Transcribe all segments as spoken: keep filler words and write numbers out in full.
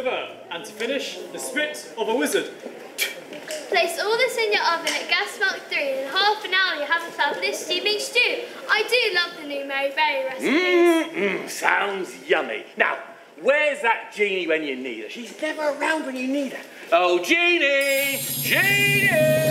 river. And to finish, the spit of a wizard. Place all this in your oven at gas mark three, and in half an hour you have a fabulous steaming stew. I do love the new Mary Berry recipes. Mmm, sounds yummy. Now, where's that Jeannie when you need her? She's never around when you need her. Oh, Jeannie! Jeannie!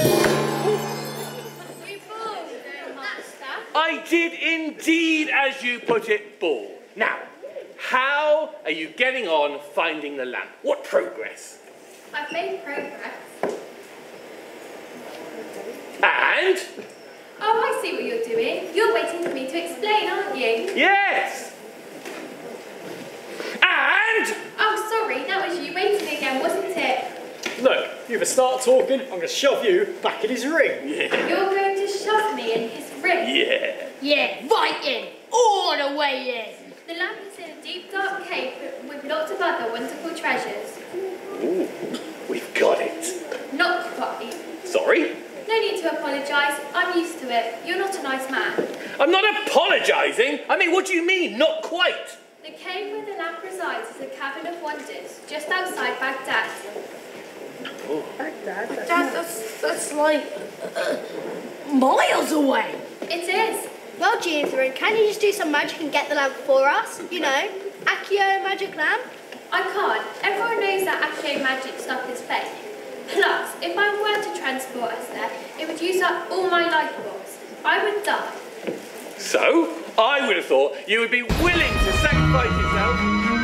We ball, no master. I did indeed, as you put it, ball. Now, how are you getting on finding the lamp? What progress? I've made progress. And? Oh, I see what you're doing. You're waiting for me to explain, aren't you? Yes! And? Oh, sorry, that was you waiting again, wasn't it? Look, you either start talking, I'm going to shove you back in his ring. Yeah. You're going to shove me in his ring? Yeah. Yeah, right in. All the way in. The lamp is in a deep, dark cave with lots of other wonderful treasures. Ooh, we've got it. Not quite. Sorry? No need to apologise. I'm used to it. You're not a nice man. I'm not apologising. I mean, what do you mean, not quite? The cave where the lamp resides is a cavern of wonders, just outside Baghdad. Oh. Baghdad? Dad, that's, that's like uh, miles away. It is. Well, Junior, can you just do some magic and get the lamp for us? You know, Accio magic lamp? I can't. Everyone knows that Accio magic stuff is fake. Plus, if I were to transport us there, it would use up all my life force. I would die. So, I would have thought you would be willing to sacrifice yourself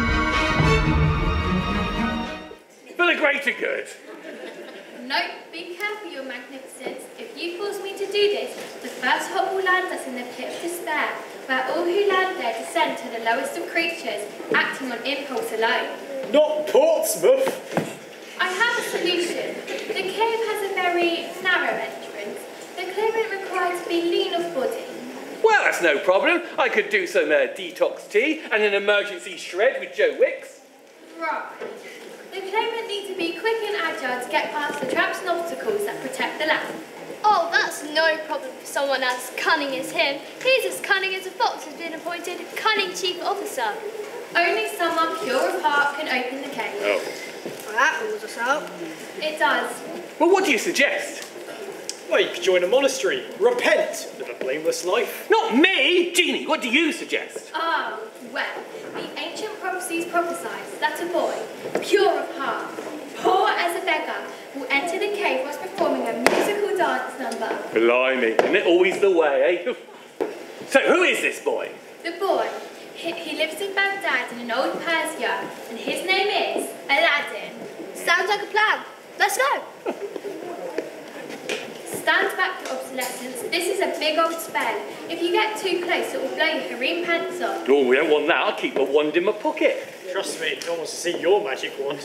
for the greater good. No, be careful, Your Magnificence. If you force me to do this, the first hop will land us in the pit of despair, where all who land there descend to the lowest of creatures, acting on impulse alone. Not Portsmouth. I have a solution. The cave has a very narrow entrance. The claimant required to be lean of body. Well, that's no problem. I could do some uh, detox tea and an emergency shred with Joe Wicks. Right. The claimant needs to be quick and agile to get past the traps and obstacles that protect the lamp. Oh, that's no problem for someone as cunning as him. He's as cunning as a fox has been appointed cunning chief officer. Only someone pure of heart can open the cave. Oh. Well, that rules us out. It does. Well, what do you suggest? Well, you could join a monastery, repent, live a blameless life. Not me! Jeannie, what do you suggest? Ah, well, the ancient prophecies prophesied that a boy, pure of heart, poor as a beggar, will enter the cave whilst performing a musical dance number. Blimey, isn't it always the way, eh? So, who is this boy? The boy, he, he lives in Baghdad in an old Persia, and his name is Aladdin. Sounds like a plan. Let's go. Stand back to obsolescence. This is a big old spell. If you get too close, it will blow your harem pants off. Oh, we don't want that. I'll keep a wand in my pocket. Trust me, no one wants to see your magic wand.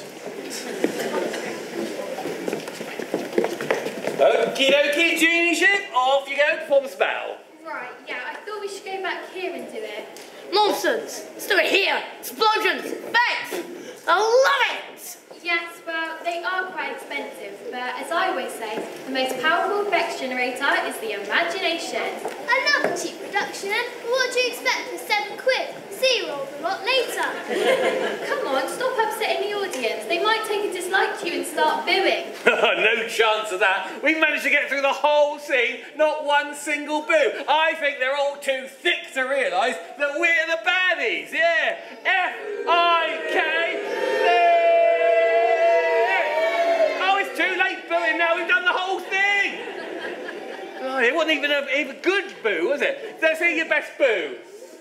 Okie dokie, Jeannie ship, off you go, perform the spell. Right, yeah, I thought we should go back here and do it. Nonsense. Let's do it here. Explosions. Effects. I love it. Yes, well, they are quite expensive, but as I always say, the most powerful effects generator is the imagination. Another cheap production. What do you expect for seven quid? See you all a lot later. Come on, stop upsetting the audience. They might take a dislike to you and start booing. No chance of that. We managed to get through the whole scene, not one single boo. I think they're all too thick to realise that we're the baddies, yeah. F I K. Oh, it's too late booing now, we've done the whole thing. Oh, it wasn't even a, even a good boo, was it? Let's hear your best boo.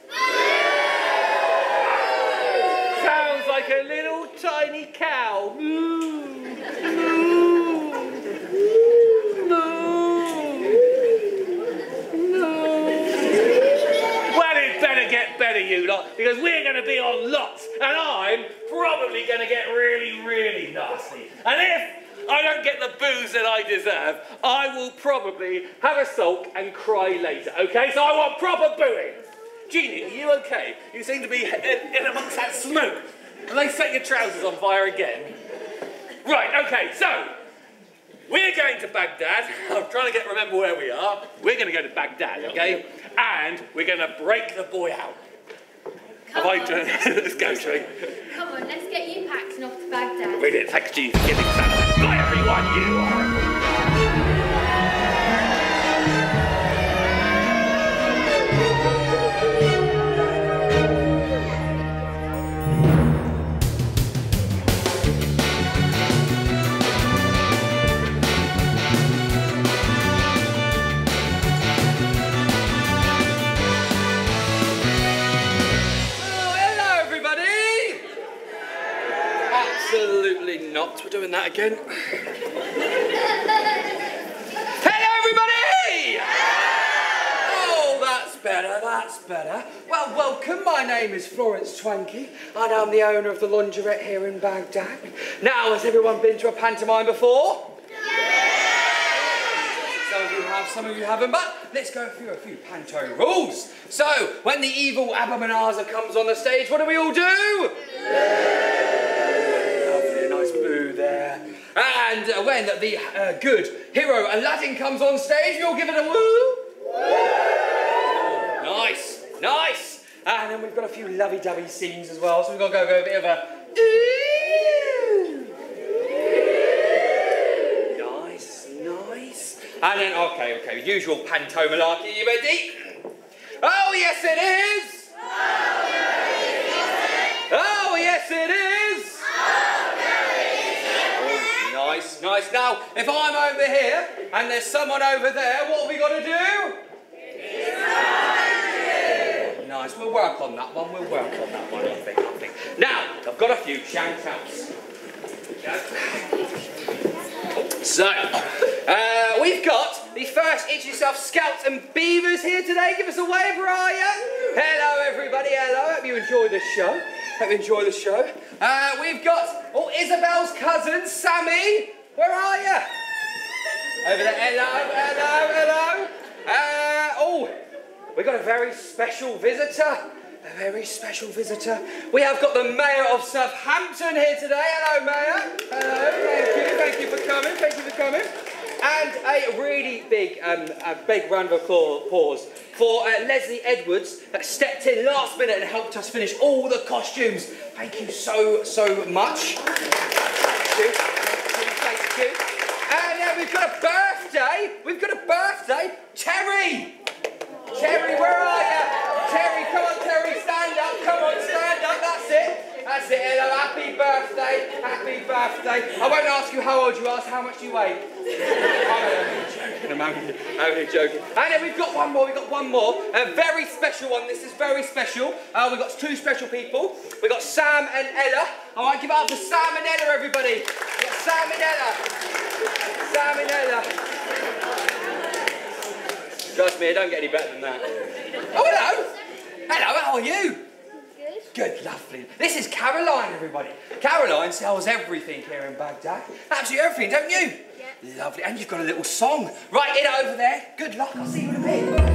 Sounds like a little tiny cow. Moo. Moo. Well, it better get better, you lot, because we're going to be on lots, and I'm probably going to get really, really nasty. And if I don't get the booze that I deserve, I will probably have a sulk and cry later, okay? So I want proper booing. Jeannie, are you okay? You seem to be in, in amongst that smoke. And they set your trousers on fire again. Right, okay, so we're going to Baghdad. I'm trying to get remember where we are. We're going to go to Baghdad, okay? And we're going to break the boy out. Have I done Let's go, shall we? Come on, let's get you packed and off to Baghdad. Brilliant, thanks G for giving Santa. Bye everyone, you are. Absolutely not. We're doing that again. Hello, everybody! Oh, that's better, that's better. Well, welcome. My name is Florence Twankey, and I'm the owner of the laundrette here in Baghdad. Now, has everyone been to a pantomime before? Some of you have, some of you haven't, but let's go through a few panto rules. So, when the evil Abba-Manaza comes on the stage, what do we all do? Lovely, a nice boo there. And uh, when the uh, good hero Aladdin comes on stage, we all give it a woo. Nice, nice. And then we've got a few lovey-dovey scenes as well, so we've got to go over a bit of a ooh. Nice, nice. And then, okay, okay, usual panto malarkey. Are you ready? Oh, yes, it is. Oh, yes, it is. Oh, nice, nice. Now, if I'm over here and there's someone over there, what have we got to do? Nice, we'll work on that one, we'll work on that one, I think, I think. Now, I've got a few shout-outs. So, uh, we've got the first Inch Yourself Scouts and Beavers here today. Give us a wave, where are you? Hello, everybody, hello. Hope you enjoy the show. Hope you enjoy the show. Uh, we've got, oh, Isabel's cousin, Sammy. Where are you? Over there, hello, hello, hello. Uh, oh, we've got a very special visitor. A very special visitor. We have got the Mayor of Southampton here today. Hello, Mayor. Hello, thank you, thank you for coming, thank you for coming. And a really big, um, a big round of applause for uh, Leslie Edwards that stepped in last minute and helped us finish all the costumes. Thank you so, so much. Thank you, thank you. And uh, we've got a birthday. We've got a birthday. Terry. Terry, where are you? Terry, come on, Terry, stand up. Come on, stand up. That's it. That's it. Hello, happy birthday. Happy birthday. I won't ask you how old you are, how much you weigh. I'm only joking. I'm only joking. And then we've got one more. We've got one more. A very special one. This is very special. Uh, we've got two special people. We've got Sam and Ella. All right, give it up for Sam and Ella, everybody. We've got Sam and Ella. Sam and Ella. Trust me, it don't get any better than that. Oh, hello. Hello, how are you? Good. Good, lovely. This is Caroline, everybody. Caroline sells everything here in Baghdad. Absolutely everything, don't you? Yeah. Lovely. And you've got a little song. Right, in over there. Good luck. I'll see you in a bit.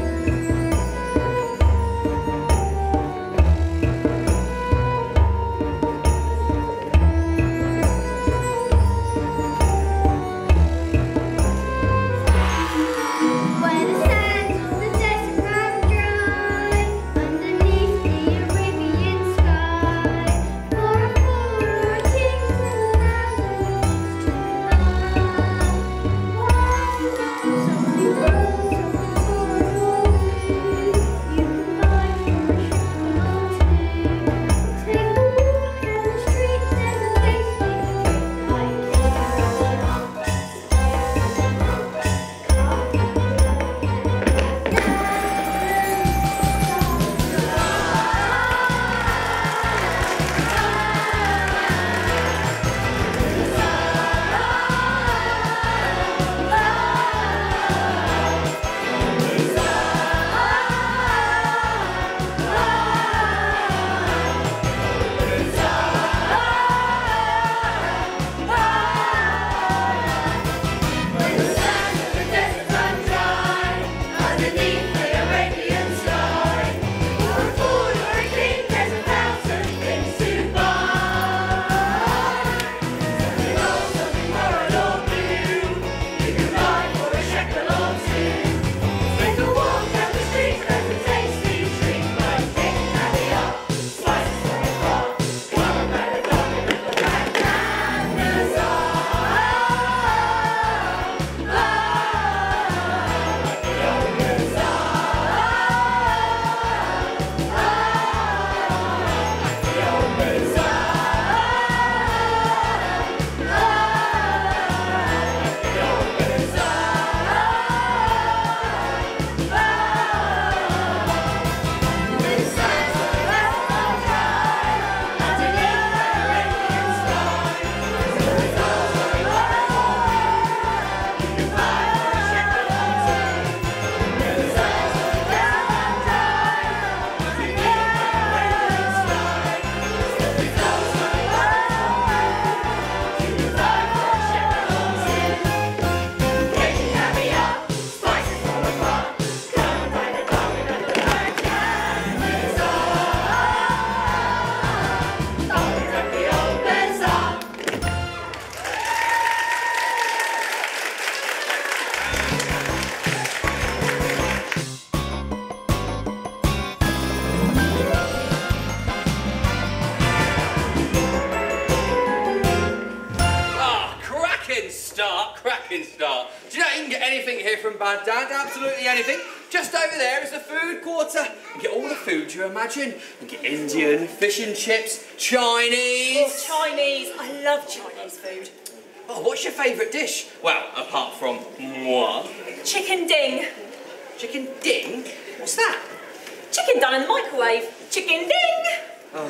acting star. Do you know you can get anything here from Baghdad? Absolutely anything. Just over there is the food quarter. You get all the food you imagine. You get Indian, fish and chips, Chinese. Oh, Chinese. I love Chinese food. Oh, what's your favourite dish? Well, apart from moi. Chicken ding. Chicken ding? What's that? Chicken done in the microwave. Chicken ding. Oh.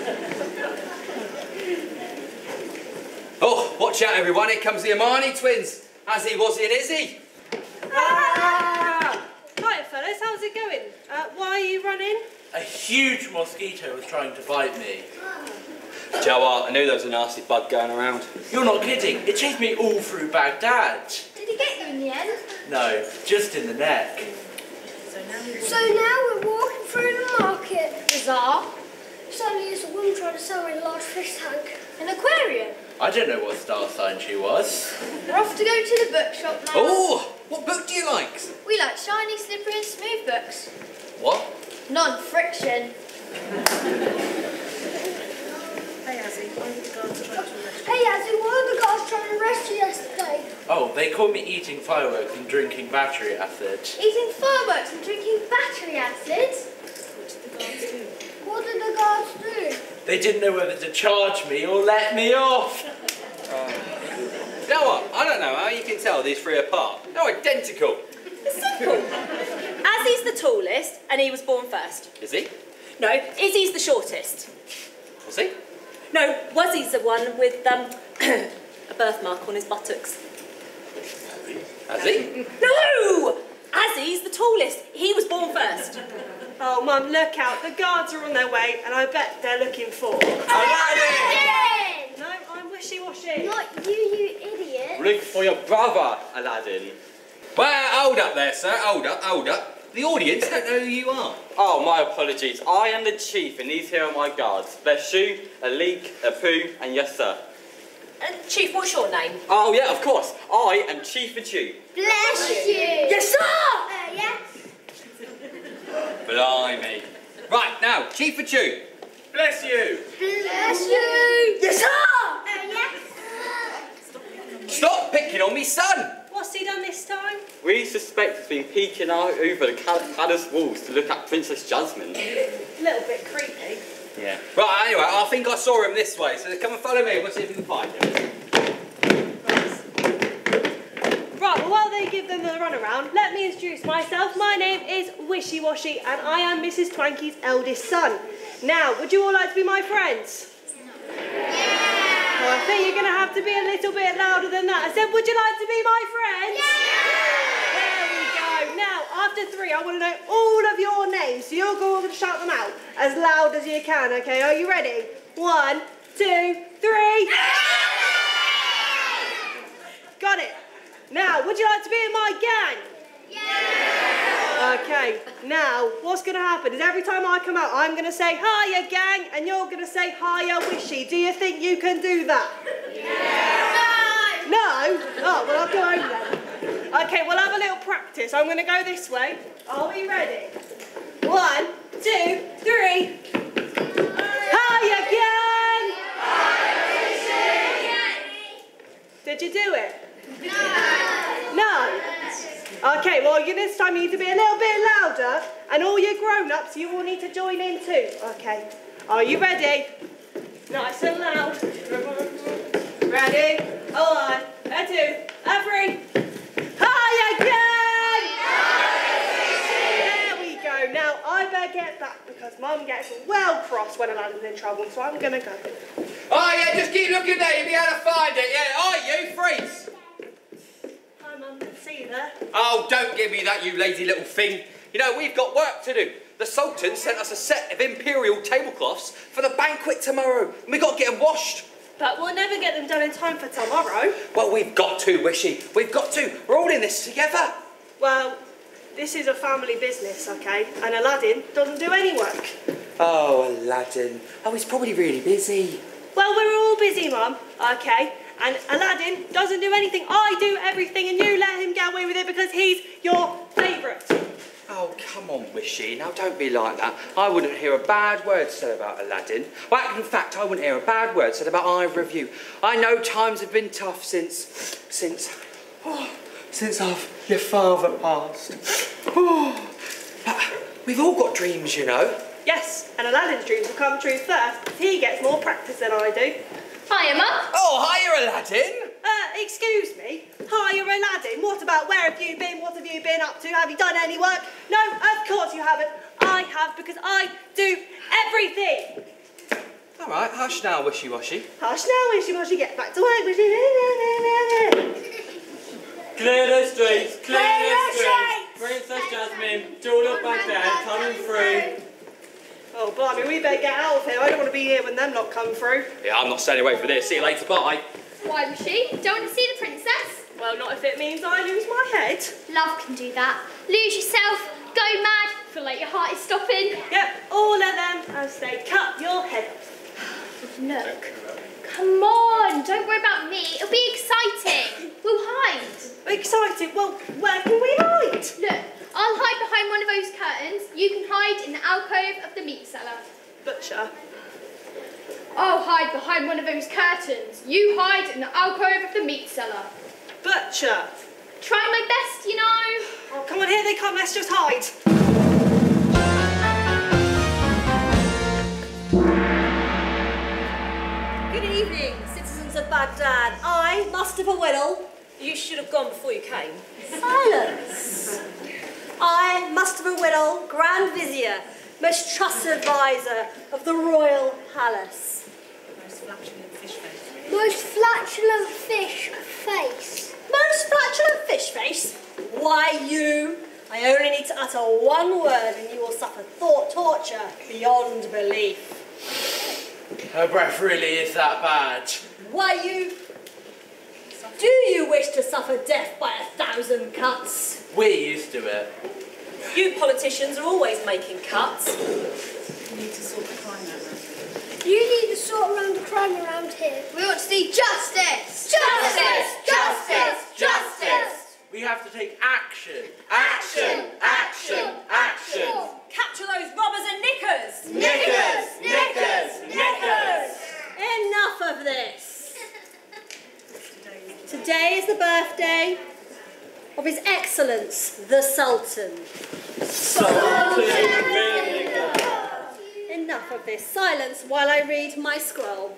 Oh, watch out everyone, here comes the Amani twins. Azzy, Wazzy and Izzy. Ah! Right fellas, how's it going? Uh, why are you running? A huge mosquito was trying to bite me. Joe, I knew there was a nasty bug going around. You're not kidding, it chased me all through Baghdad. Did he get you in the end? No, just in the neck. So now we're walking through the market. Bazaar. Suddenly there's a woman trying to sell me a large fish tank. An aquarium. I don't know what star sign she was. We're off to go to the bookshop now. Oh, what book do you like? We like shiny, slippery and smooth books. What? Non-friction. Hey Azzy, why are the guards trying to arrest you? Hey Azzy, why were the guards trying to arrest you yesterday? Oh, they caught me eating fireworks and drinking battery acid. Eating fireworks and drinking battery acid? What did the guards do? They didn't know whether to charge me or let me off. Uh, you know what? I don't know how you can tell these three apart. They're identical. It's simple. Azzy's the tallest, and he was born first. Is he? No, Izzy's the shortest. Was he? No, Wuzzy's the one with um, a birthmark on his buttocks. Has he? No! Azzy's the tallest. He was born first. Oh Mum, look out, the guards are on their way and I bet they're looking for... Aladdin! No, I'm wishy-washy. Not you, you idiot. Look for your brother, Aladdin. Well, hold up there, sir. Hold up, hold up. The audience don't know who you are. Oh, my apologies. I am the chief and these here are my guards. Beshu, Alik, Apu and yes sir. And Chief, what's your name? Oh yeah, of course. I am Chief Achu. Bless you. Yes, sir! Uh, yes. Blimey. Right, now, Chief Achu. Bless you. Bless you. Yes, sir! Uh, yes. Stop picking on me son. What's he done this time? We suspect he's been peeking out over the palace walls to look at Princess Jasmine. A little bit creepy. Yeah. Right, anyway, I think I saw him this way, so come and follow me. We'll see if we can find him. Right, well while they give them the runaround, let me introduce myself. My name is Wishy Washy and I am Missus Twankey's eldest son. Now, would you all like to be my friends? Well, I think you're going to have to be a little bit louder than that. I said, would you like to be my friends? Yeah! There we go. Now, after three, I want to know all of your names. So you're going to shout them out as loud as you can, okay? Are you ready? One, two, three. Got it. Now, would you like to be in my gang? Yeah! Okay, now, what's going to happen is every time I come out, I'm going to say, hiya, gang, and you're going to say, hiya, Wishy. Do you think you can do that? Yeah! No? Oh, well, I'll go home then. Okay, we'll have a little practice. I'm going to go this way. Are we ready? One, two, three. Hiya, gang! Hiya, Wishy! Did you do it? No. No? Okay, well, you, this time you need to be a little bit louder, and all your grown-ups, you all need to join in too. Okay. Are you ready? Nice and loud. Ready? Hold on. A two, a three. Hiya, gang! There we go. Now, I better get back because Mum gets well cross when Aladdin's in trouble, so I'm going to go. Oh, yeah, just keep looking there. You'll be able to find it. Yeah, oh, you freaks. See you there. Oh, don't give me that, you lazy little thing. You know, we've got work to do. The Sultan sent us a set of imperial tablecloths for the banquet tomorrow. And we've got to get them washed. But we'll never get them done in time for tomorrow. Well, we've got to, Wishy. We've got to. We're all in this together. Well, this is a family business, okay? And Aladdin doesn't do any work. Oh, Aladdin. Oh, he's probably really busy. Well, we're all busy, Mum, okay? And Aladdin doesn't do anything. I do everything and you let him get away with it because he's your favourite. Oh, come on, Wishy. Now, don't be like that. I wouldn't hear a bad word said about Aladdin. Well, in fact, I wouldn't hear a bad word said about either of you. I know times have been tough since... since... Oh, since I've your father passed. Oh, but we've all got dreams, you know. Yes, and Aladdin's dreams will come true first. He gets more practice than I do. Hiya, Mum. Oh, hiya, Aladdin. Uh, excuse me? Hi, you're Aladdin. What about where have you been? What have you been up to? Have you done any work? No, of course you haven't. I have, because I do everything. All right, hush now, wishy-washy. Hush now, wishy-washy. Get back to work. Clear the streets, clear the streets. Princess Jasmine, Julep Baghdad coming through. Oh, blimey, we better get out of here. I don't want to be here when them lot come through. Yeah, I'm not staying away for this. See you later, bye. Why was she? Don't want to see the princess? Well, not if it means I lose my head. Love can do that. Lose yourself, go mad, feel like your heart is stopping. Yep, all of them as they cut your head off. Look, come on, don't worry about me. It'll be exciting. We'll hide. Excited? Well, where can we hide? Look, I'll hide behind one of those curtains. You can hide in the alcove of the meat cellar. Butcher. I'll hide behind one of those curtains. You hide in the alcove of the meat cellar. Butcher. Try my best, you know. Oh, come on, here they come. Let's just hide. Good evening, citizens of Baghdad. I, Mustafa Whittle, you should have gone before you came. Silence. I, Mustafa Whittle, Grand Vizier, most trusted advisor of the Royal Palace. Most flatulent fish face. Most flatulent fish face. Most flatulent fish face? Why, you. I only need to utter one word and you will suffer thought torture beyond belief. Her breath really is that bad. Why, you. Do you wish to suffer death by a thousand cuts? We used to it. You politicians are always making cuts. You need to sort the crime out around here. You need to sort around the crime around here. We want to see justice. Justice! Justice! Justice! We have to take action. Action! Action! Action! Capture those robbers and knickers! Knickers! Knickers! Knickers! Enough of this. Today is the birthday of His Excellence, the Sultan. Enough of this. Silence while I read my scroll.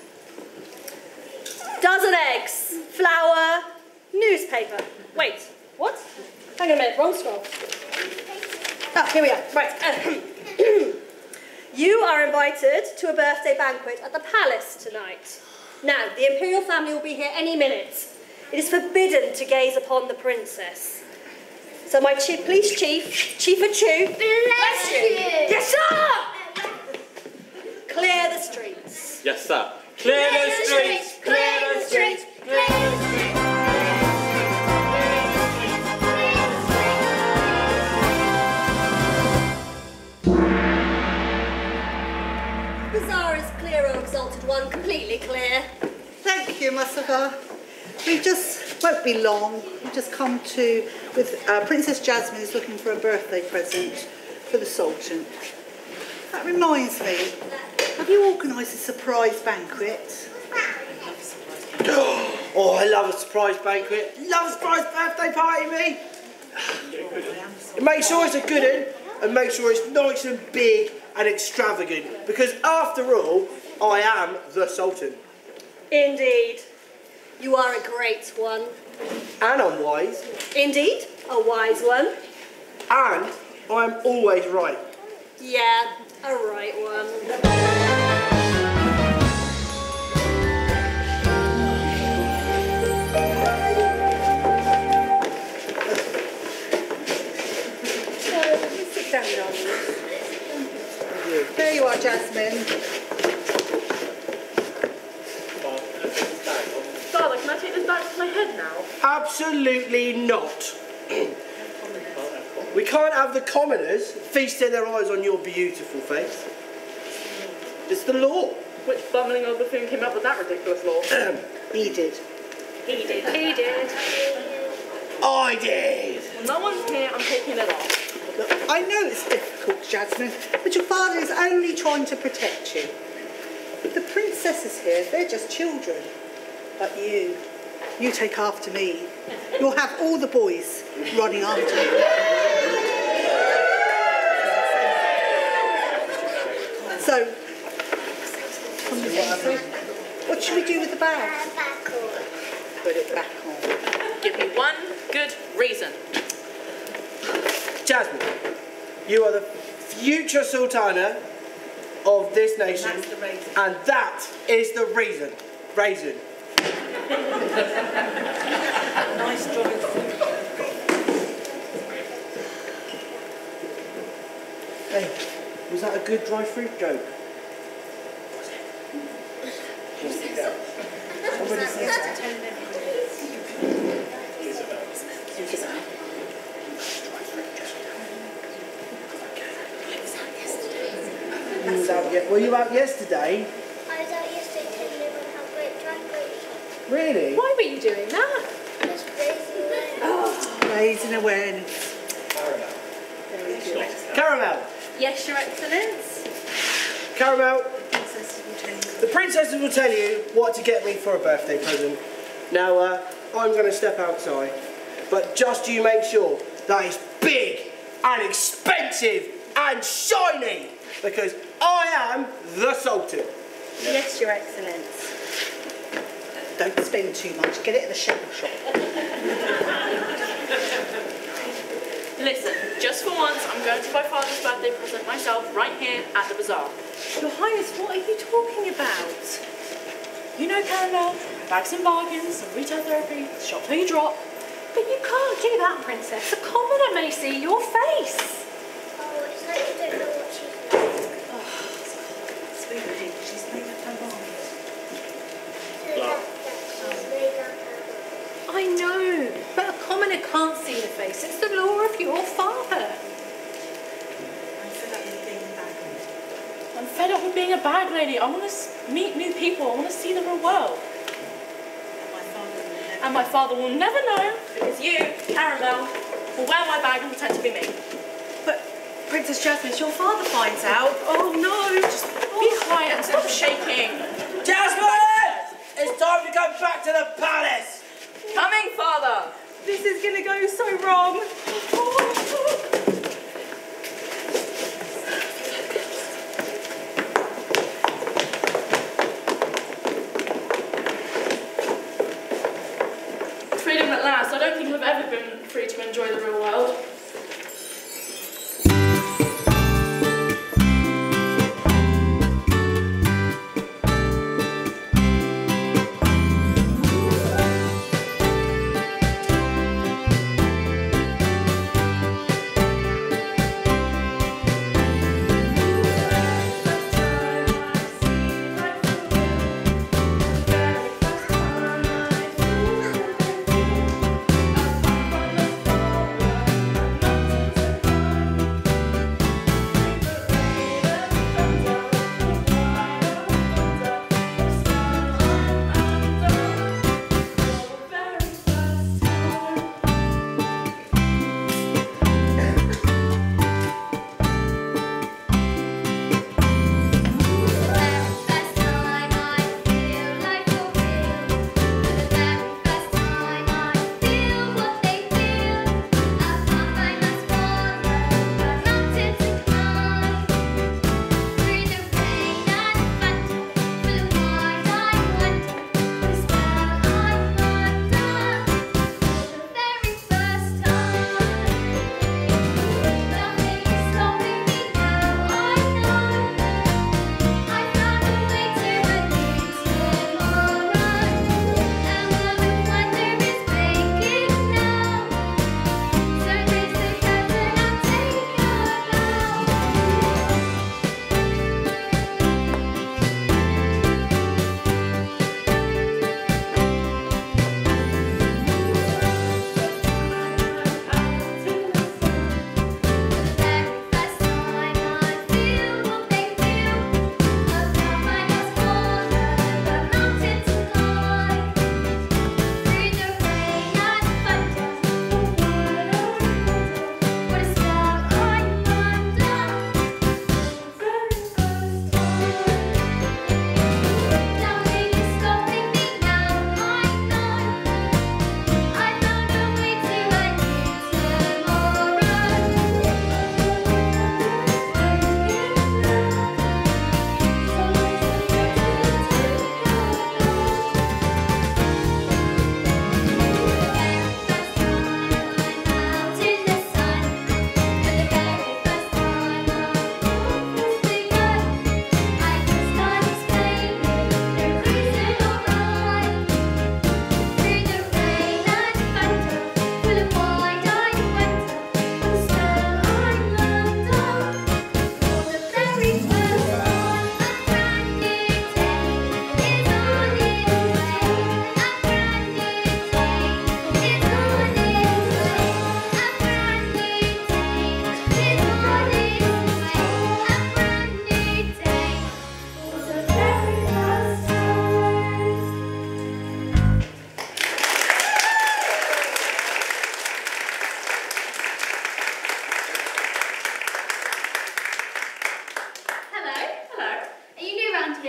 Dozen eggs, flour, newspaper. Wait, what? Hang on a minute, wrong scroll. Ah, here we are. Right. You are invited to a birthday banquet at the palace tonight. Now, the imperial family will be here any minute. It is forbidden to gaze upon the princess. So my chief, police chief, Chief Achoo, Bless you! Yes, sir! Clear the streets. Yes, sir. Clear the streets, clear the streets, clear the streets. Bazaar is clear, O exalted one, completely clear. Thank you, Mustafa. We just won't be long. We've just come to with uh, Princess Jasmine is looking for a birthday present for the Sultan. That reminds me, have you organised a surprise banquet? Oh, I love a surprise banquet. Love a surprise birthday party, me. Make sure it's a good one and make sure it's nice and big and extravagant because after all, I am the Sultan. Indeed. You are a great one. And I'm wise. Indeed, a wise one. And I'm always right. Yeah, a right one. Sit down, darling. There you are, Jasmine. Father, can I take this back to my head now? Absolutely not. We can't have the commoners feasting their eyes on your beautiful face. It's the law. Which bumbling old buffoon came up with that ridiculous law? He did. He did. He did. I did. Well, no one's here. I'm taking it off. Look, I know it's difficult, Jasmine, but your father is only trying to protect you. The princesses here, they're just children. But you, you take after me. You'll have all the boys running after you. So, what should we do with the bag? Put it back on. Give me one good reason. Jasmine, you are the future sultana of this nation, That's the reason. and that is the reason. Raisin. Nice drive. Hey, was that a good dry fruit joke? Somebody said that. You was out ye- Were you out yesterday? I was out yesterday telling everyone how great dry grapes are. Really? Why were you doing that? Just raising awareness. Oh, raising awareness. Caramel. Yes, Your Excellence. Caramel, the princesses will tell you what to get me for a birthday present. Now, uh, I'm going to step outside, but just you make sure that it's big and expensive and shiny, because I am the Sultan. Yes, Your Excellence. Don't spend too much. Get it at the shop shop. Listen, just for once, I'm going to buy Father's birthday present myself right here at the bazaar. Your Highness, what are you talking about? You know, Caramel, bags and bargains, and retail therapy, shop till you drop. But you can't do that, Princess. A commoner may see your face. Oh, it's like you don't know what she's like. Sweetie, she's made up her mind. So that, that she's made up her mind. I know, but a commoner can't see the face. It's the law of your father. I'm fed up with being a bag lady. I want to meet new people. I want to see the real world. And my father will never know because you, Caramel, will wear my bag and pretend to be me. But, Princess Jasmine, if your father finds out, oh no, just Be quiet and stop shaking. Jasmine! It's time to go back to the palace! Coming, Father. this is gonna go so wrong. Freedom at last. I don't think I've ever been free to enjoy the real world.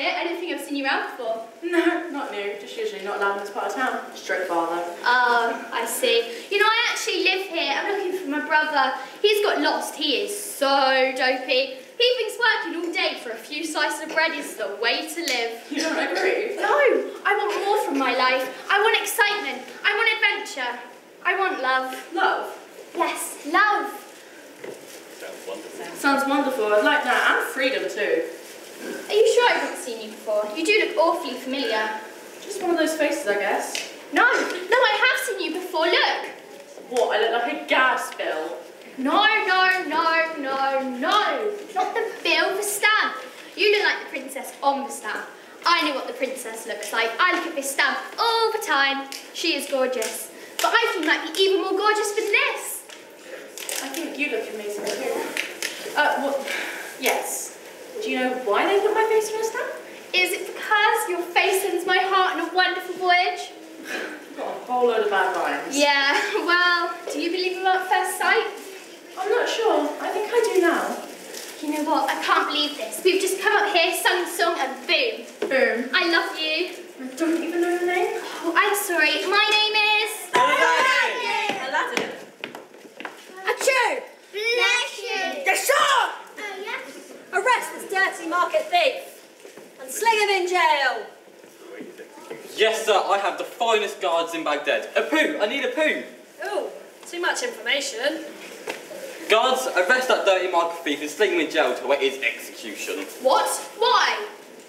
here. I don't think I've seen you out before. No, not new. Just usually not allowed in this part of town. Strict father. Oh, I see. You know, I actually live here. I'm looking for my brother. He's got lost. He is so dopey. He thinks working all day for a few slices of bread is the way to live. You don't agree? No, I want more from my life. I want excitement. I want adventure. I want love. Love? Yes, love. Sounds wonderful. Sounds wonderful. I'd like that. And freedom too. Are you sure I haven't seen you before? You do look awfully familiar. Just one of those faces, I guess. No, no, I have seen you before. Look. What? I look like a gas bill. No, no, no, no, no. Not the bill, the stamp. You look like the princess on the stamp. I know what the princess looks like. I look at this stamp all the time. She is gorgeous. But I think you might be even more gorgeous than this. I think you look amazing too. Uh, what? Yes. Do you know why they put my face on a stamp? Is it because your face sends my heart on a wonderful voyage? You've got a whole load of bad rhymes. Yeah, well, do you believe in love at first sight? I'm not sure. I think I do now. You know what? I can't believe this. We've just come up here, sung a song, and boom. Boom. I love you. I don't even know your name. Oh, I'm sorry. My name is... Aladdin. Aladdin. Achoo! Bless you. The song! Oh, yes. Arrest this dirty market thief and sling him in jail. Yes, sir, I have the finest guards in Baghdad. A poo, I need a poo. Oh, too much information. Guards, arrest that dirty market thief and sling him in jail to await his execution. What? Why?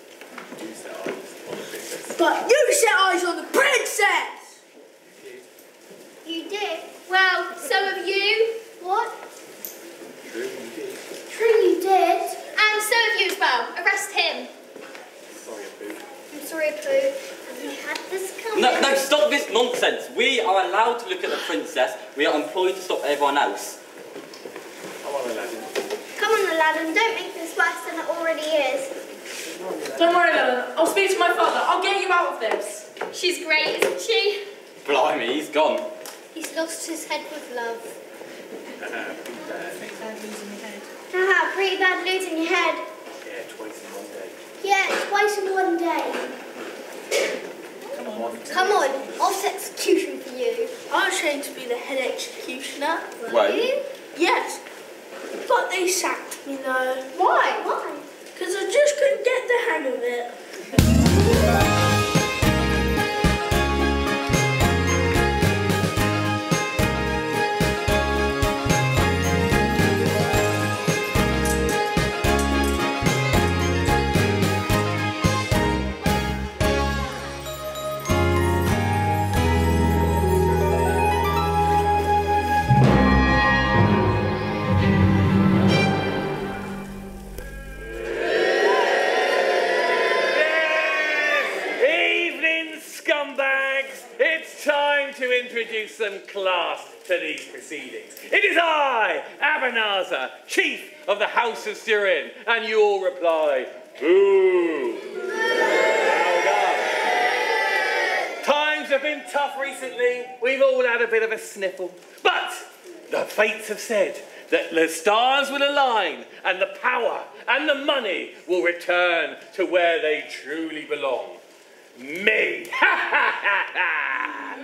But you set eyes on the princess! You did? Well, so have you. What? True, you did. True, you did. And so have you as well. Arrest him. Sorry, Pooh. I'm sorry, Pooh. Have you had this coming? No, no, stop this nonsense. We are allowed to look at the princess. We are employed to stop everyone else. Come on, Aladdin. Come on, Aladdin. Don't make this worse than it already is. Don't worry, Aladdin. I'll speak to my father. I'll get you out of this. She's great, isn't she? Blimey, he's gone. He's lost his head with love. Uh, pretty bad. Haha, pretty bad losing your head. Yeah, twice in one day. Yeah, twice in one day. Come on. Come on, I'll set execution for you. I was trained to be the head executioner. Were you? Yes. But they sacked me though. Why? Why? Because I just couldn't get the hang of it. Introduce some class to these proceedings. It is I, Abanazar, Chief of the House of Syrian, and you all reply, boo. Well done. Times have been tough recently. We've all had a bit of a sniffle. But the fates have said that the stars will align and the power and the money will return to where they truly belong. Me. Ha ha ha ha.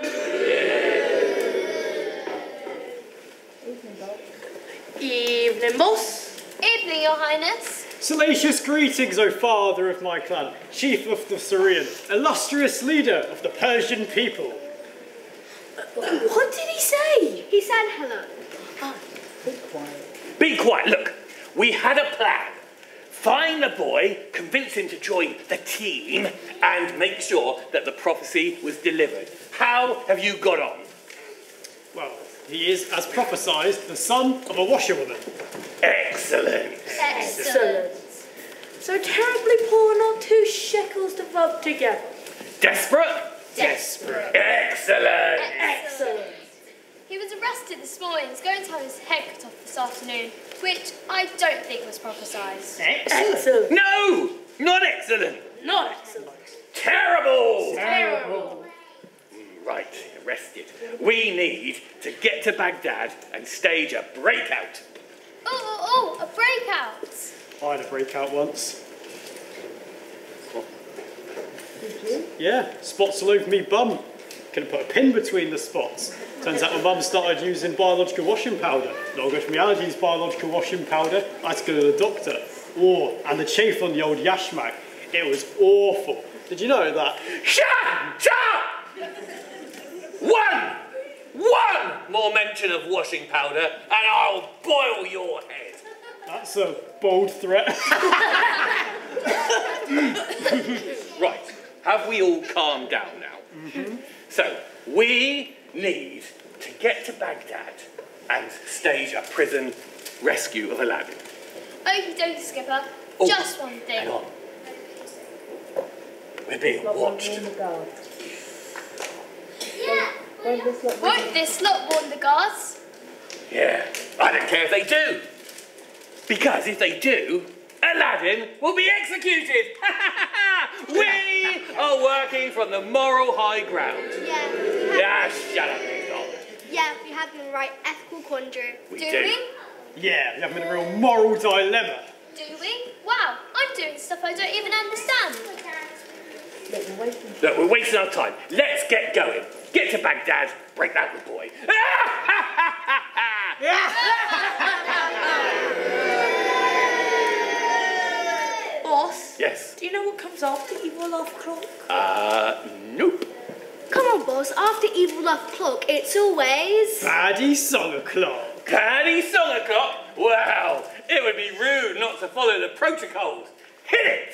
Evening, boss. Evening, Your Highness. Salacious greetings, O father of my clan, chief of the Syrian, illustrious leader of the Persian people. What did he say? He said hello. Oh. Be quiet. Be quiet. Look, we had a plan. Find the boy, convince him to join the team, and make sure that the prophecy was delivered. How have you got on? Well, he is, as prophesied, the son of a washerwoman. Excellent. Excellent. So terribly poor, not two shekels to rub together. Desperate? Desperate. Excellent. Excellent. He was arrested this morning. He's going to have his head cut off this afternoon, which I don't think was prophesied. Excellent. No, not excellent. Not excellent. Terrible. Terrible. Right, arrested. We need to get to Baghdad and stage a breakout. Oh, oh, oh, a breakout. I had a breakout once. Yeah, spots all over me bum. Could have put a pin between the spots. Turns out my mum started using biological washing powder. Not good for me allergies, biological washing powder. I had to go to the doctor. Oh, and the chafe on the old yashmak. It was awful. Did you know that? Shut up! Shut up! One! One more mention of washing powder and I'll boil your head. That's a bold threat. Right, have we all calmed down now? Mm-hmm. So, we need to get to Baghdad and stage a prison rescue of Aladdin. Okie dokie, Skipper. Oh, Just one thing. Hang on. We're being watched. Won't this lot warn the guards? Yeah, I don't care if they do. Because if they do, Aladdin will be executed. We are working from the moral high ground. Yeah. Yeah, shut up, Nicole. Yeah, we have the right ethical quandary. We do, do. we? Yeah, we have a real moral dilemma. Do we? Wow, I'm doing stuff I don't even understand. Look, we're wasting our time. Let's get going. Get to Baghdad, break that good boy. Boss? Yes? Do you know what comes after evil laugh clock? Uh, nope. Come on, boss. After evil laugh clock, it's always... Paddy song o'clock. Paddy song o'clock? Well, it would be rude not to follow the protocols. Hit it!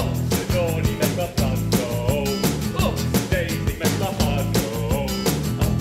Oh,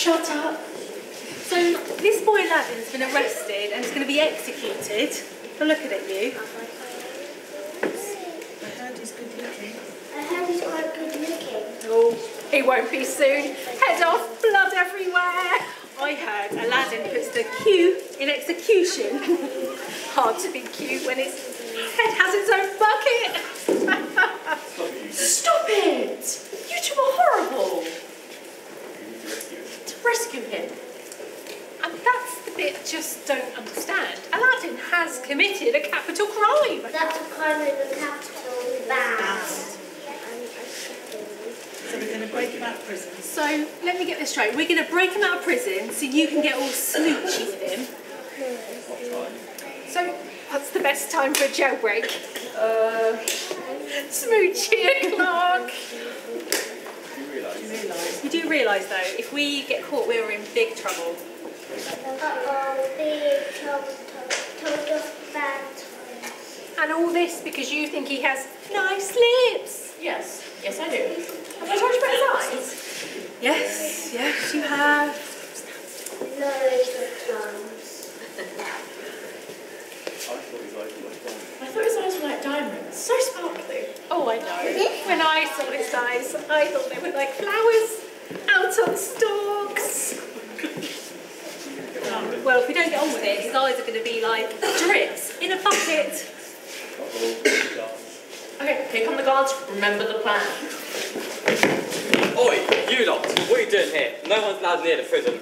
Shut up. So this boy Aladdin's been arrested and is going to be executed. For looking at you. I heard he's good looking. I heard he's quite good looking. Oh, he won't be soon. Head off, blood everywhere. I heard Aladdin puts the Q in execution. Hard to be cute when his head has its own bucket. Stop it! You two are horrible. To rescue him. And that's the bit just don't understand. Aladdin has committed a capital crime. That's a crime in the capital. Bad. So we're going to break him out of prison. So let me get this straight. We're going to break him out of prison so you can get all smoochy with him. So what's the best time for a jailbreak? Uh, smoochy o'clock. You do realise though, if we get caught, we're in big trouble. Uh-oh, big trouble, told us bad times. And all this because you think he has nice lips. Yes, yes I do. Have I told you about his eyes? Yes, yes you have. Loads of times. I thought his eyes were like diamonds, so sparkly. Oh, I know. When I saw his eyes, I thought they were like flowers out on stalks. Um, well, if we don't get on with it, his eyes are going to be like drips in a bucket. Okay, here come the guards. Remember the plan. Oi, you lot, what are you doing here? No one's allowed near the prison.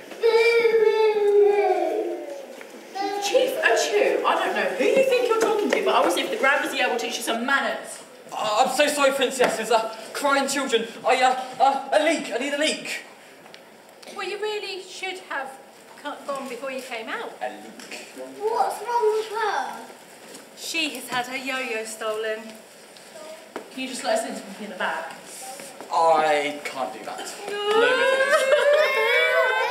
Chief Achoo, I don't know who you think you're talking to, but I will see if the Grand Vizier will teach you some manners. Uh, I'm so sorry, princesses. Uh, crying children. I, uh, uh, a leak. I need a leak. Well, you really should have gone before you came out. A leak. What's wrong with her? She has had her yo-yo stolen. Can you just let us in so we can in the back? I can't do that. No business.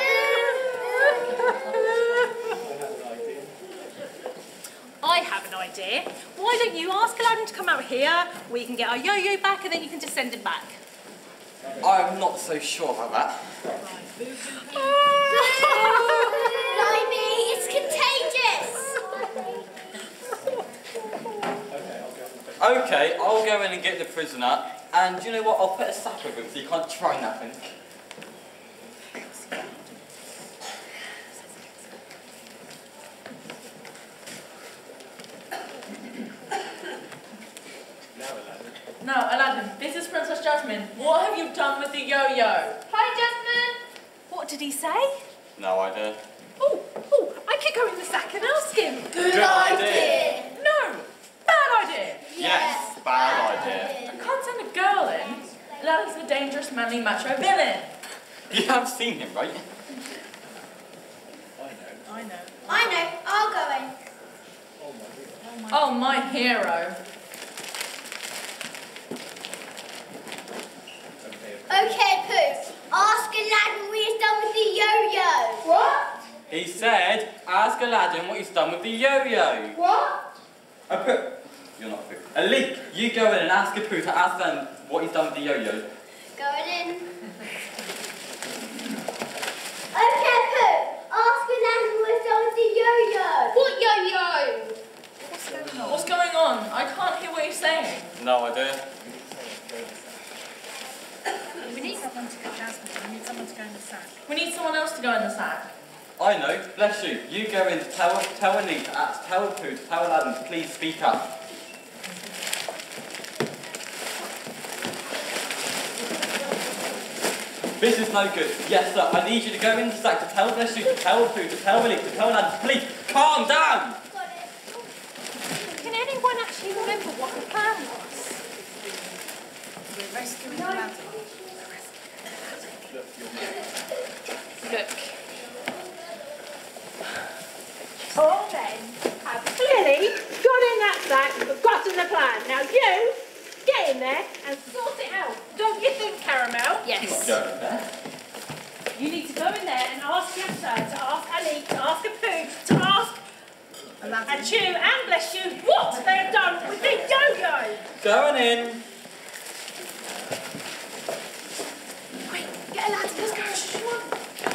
I have an idea. Why don't you ask Aladdin to come out here, we can get our yo-yo back and then you can just send him back. I'm not so sure about that. Blimey, it's contagious! Okay, I'll go in and get the prisoner, and you know what, I'll put a sack over him so you can't try nothing. Now, Aladdin, this is Princess Jasmine. What have you done with the yo-yo? Hi, Jasmine. What did he say? No idea. Oh, oh, I could go in the sack and ask him. Good, Good idea. idea. No, bad idea. Yes, bad idea. I can't send a girl in. Aladdin's the dangerous, manly, macho villain. You have seen him, right? I know. I know, I'll go in. Oh, my hero. Okay, Pooh, ask Aladdin what he's done with the yo-yo. What? He said, ask Aladdin what he's done with the yo-yo. What? A poo. You're not a poo. A leak. You go in and ask a poo to ask them what he's done with the yo-yo. Going in. Okay, Pooh, ask Aladdin what he's done with the yo-yo. What yo-yo? What's going on? What's going on? I can't hear what you're saying. No idea. We need someone to go Jasmine. We need someone to go in the sack. We need someone else to go in the sack. I know. Bless you. You go in to tell, tell Anita, to ask, tell Pooh, to tell Aladdin to please speak up. This is no good. Yes, sir. I need you to go in the sack to tell Bless you, to tell Pooh, to tell Anita, to tell Aladdin. Please, calm down. Can anyone actually remember what the plan was? We're rescuing Aladdin. Look. All men have clearly gone in that sack and forgotten the plan. Now you, get in there and sort it out. Don't you think, Caramel? Yes. Go in there. You need to go in there and ask Yasser, to ask Ali, to ask Apu, to ask Achu and Bless You what they have done with the yo-yo. Going in. Wait, get Aladdin, let's go. Come on.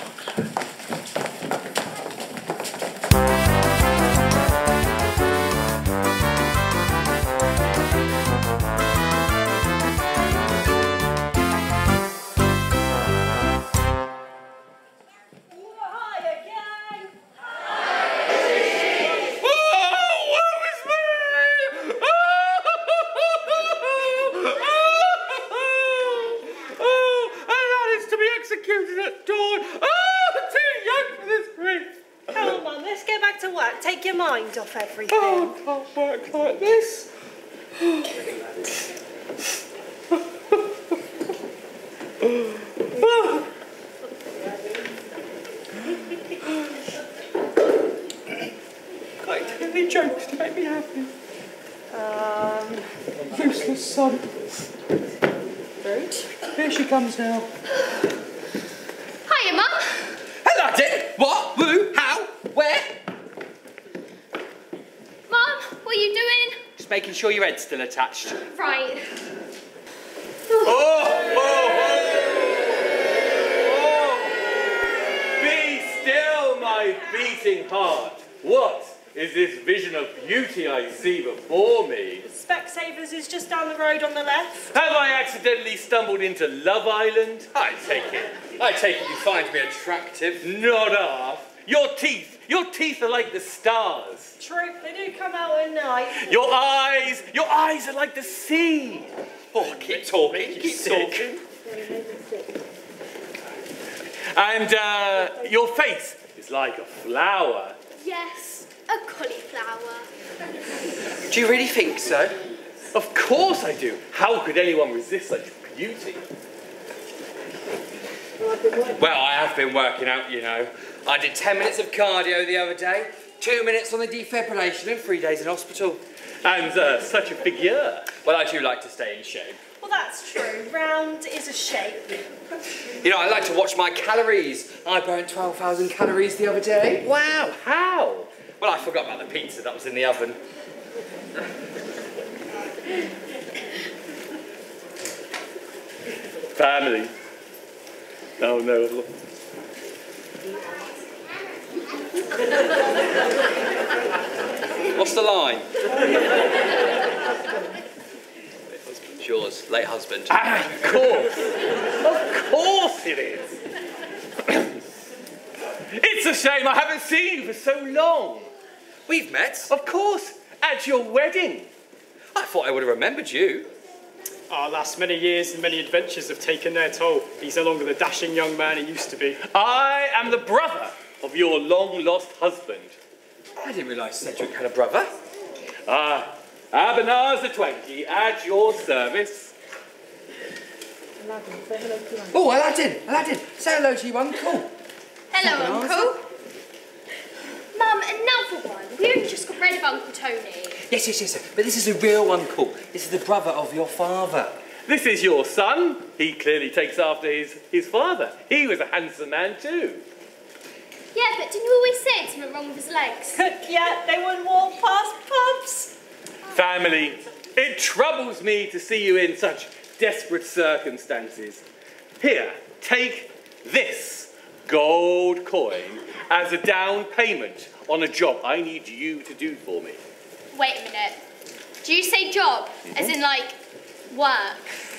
that take your mind off everything? Oh, I can't work like this. Can't tell any jokes to make me happy. Um, Useless son. rude. Here she comes now. Hiya, Mum. Aladdin! What? Who? How? Where? Mum, what are you doing? Just making sure your head's still attached. Right. Oh, oh, oh! Be still, my beating heart. What is this vision of beauty I see before me? Specsavers is just down the road on the left. Have I accidentally stumbled into Love Island? I take it. I take it you find me attractive. Not half. Your teeth, your teeth are like the stars. True, they do come out at night. Your eyes, your eyes are like the sea. Oh, keep talking, keep talking. And uh, your face is like a flower. Yes, a cauliflower. Do you really think so? Of course I do. How could anyone resist such beauty? Well, I have been working out, you know. I did ten minutes of cardio the other day, two minutes on the defibrillation and three days in hospital. And uh, such a figure. Well, I do like to stay in shape. Well, that's true. Round is a shape. You know, I like to watch my calories. I burned twelve thousand calories the other day. Wow, how? Well, I forgot about the pizza that was in the oven. Family. Oh no. What's the line? It's yours, late husband. Ah, of course. Of course it is. It's a shame I haven't seen you for so long. We've met. Of course, at your wedding. I thought I would have remembered you. Our last many years and many adventures have taken their toll. He's no longer the dashing young man he used to be. I am the brother of your long-lost husband. I didn't realise Cedric had a brother. Ah, Abanaz the twenty, at your service. Aladdin, say hello to Uncle. Oh, Aladdin, Aladdin, say hello to your uncle. Hello, Uncle. Mum, another one. We only just got rid of Uncle Tony. Yes, yes, yes, but this is a real uncle. This is the brother of your father. This is your son. He clearly takes after his, his father. He was a handsome man too. Yeah, but didn't you always say something wrong with his legs? Yeah, they wouldn't walk past pubs. Family, it troubles me to see you in such desperate circumstances. Here, take this gold coin as a down payment on a job I need you to do for me. Wait a minute. Do you say job, as in like work?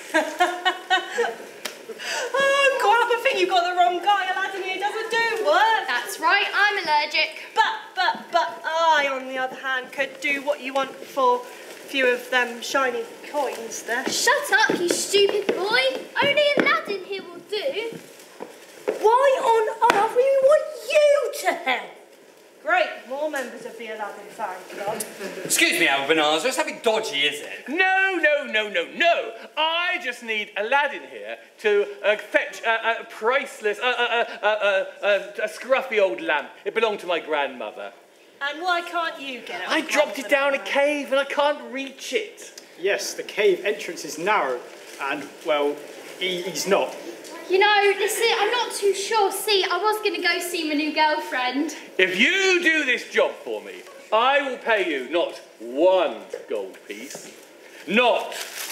Oh, God, I think you've got the wrong guy. Aladdin here doesn't do work. That's right, I'm allergic. But, but, but I, on the other hand, could do what you want for a few of them shiny coins there. Shut up, you stupid boy. Only Aladdin here will do. Why on earth would we want you to help? Great, more members of the Aladdin fan club. Excuse me, Abanaz, it's nothing dodgy, is it? No, no, no, no, no. I just need Aladdin here to uh, fetch a, a priceless, uh, uh, uh, uh, uh, a scruffy old lamp. It belonged to my grandmother. And why can't you get it? I dropped it down a cave and I can't reach it. Yes, the cave entrance is narrow, and, well, he, he's not. You know, listen, I'm not too sure. See, I was going to go see my new girlfriend. If you do this job for me, I will pay you not one gold piece, not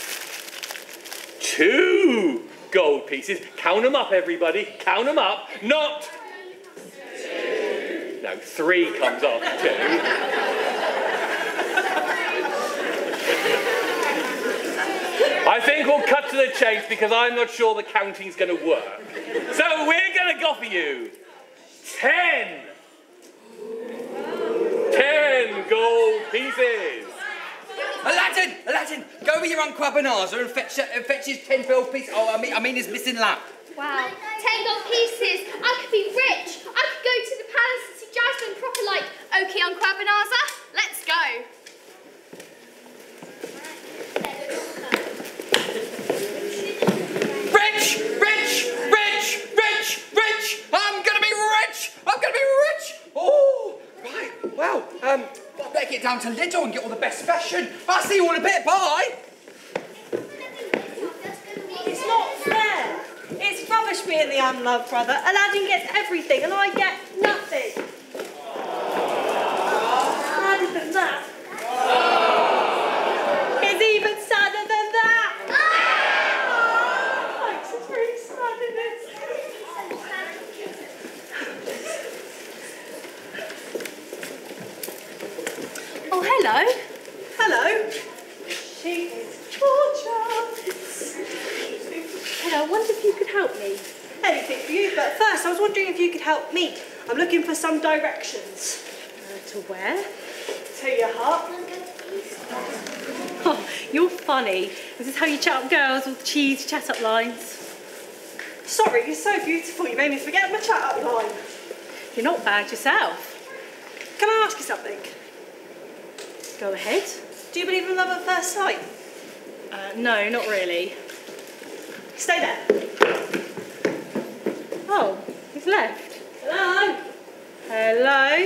two gold pieces. Count them up, everybody. Count them up. Not... No, three comes off two. I think we'll cut to the chase because I'm not sure the counting's going to work. So we're going to offer you ten. Ten gold pieces. Aladdin, Aladdin, go with your Uncle Abanaz and fetch, uh, fetch his ten gold piece. Oh, I mean, I mean his missing lamp. Wow, ten gold pieces. I could be rich. I could go to the palace and see Jasmine Aladdin proper like, okay, Uncle Ebenezer, let's go. Rich, rich, rich, rich, rich. I'm gonna be rich. I'm gonna be rich. Oh, right. Well, um, I better get down to Lidl and get all the best fashion. I'll see you all in a bit. Bye. It's not fair. It's rubbish being the unloved brother. Aladdin gets everything and I get nothing. Sadder than that. It's even sadder than that. Thanks, it's really sad, isn't it? Oh, hello. Hello. She is gorgeous. Hello, I wonder if you could help me. Anything for you, but first I was wondering if you could help me. I'm looking for some directions. Uh, to where? To your heart. Oh, you're funny. Is this how you chat up girls with cheese chat-up lines? Sorry, you're so beautiful. You made me forget my chat-up line. You're not bad yourself. Can I ask you something? Go ahead. Do you believe in love at first sight? Uh, no, not really. Stay there. Oh, he's left. Hello. Hello.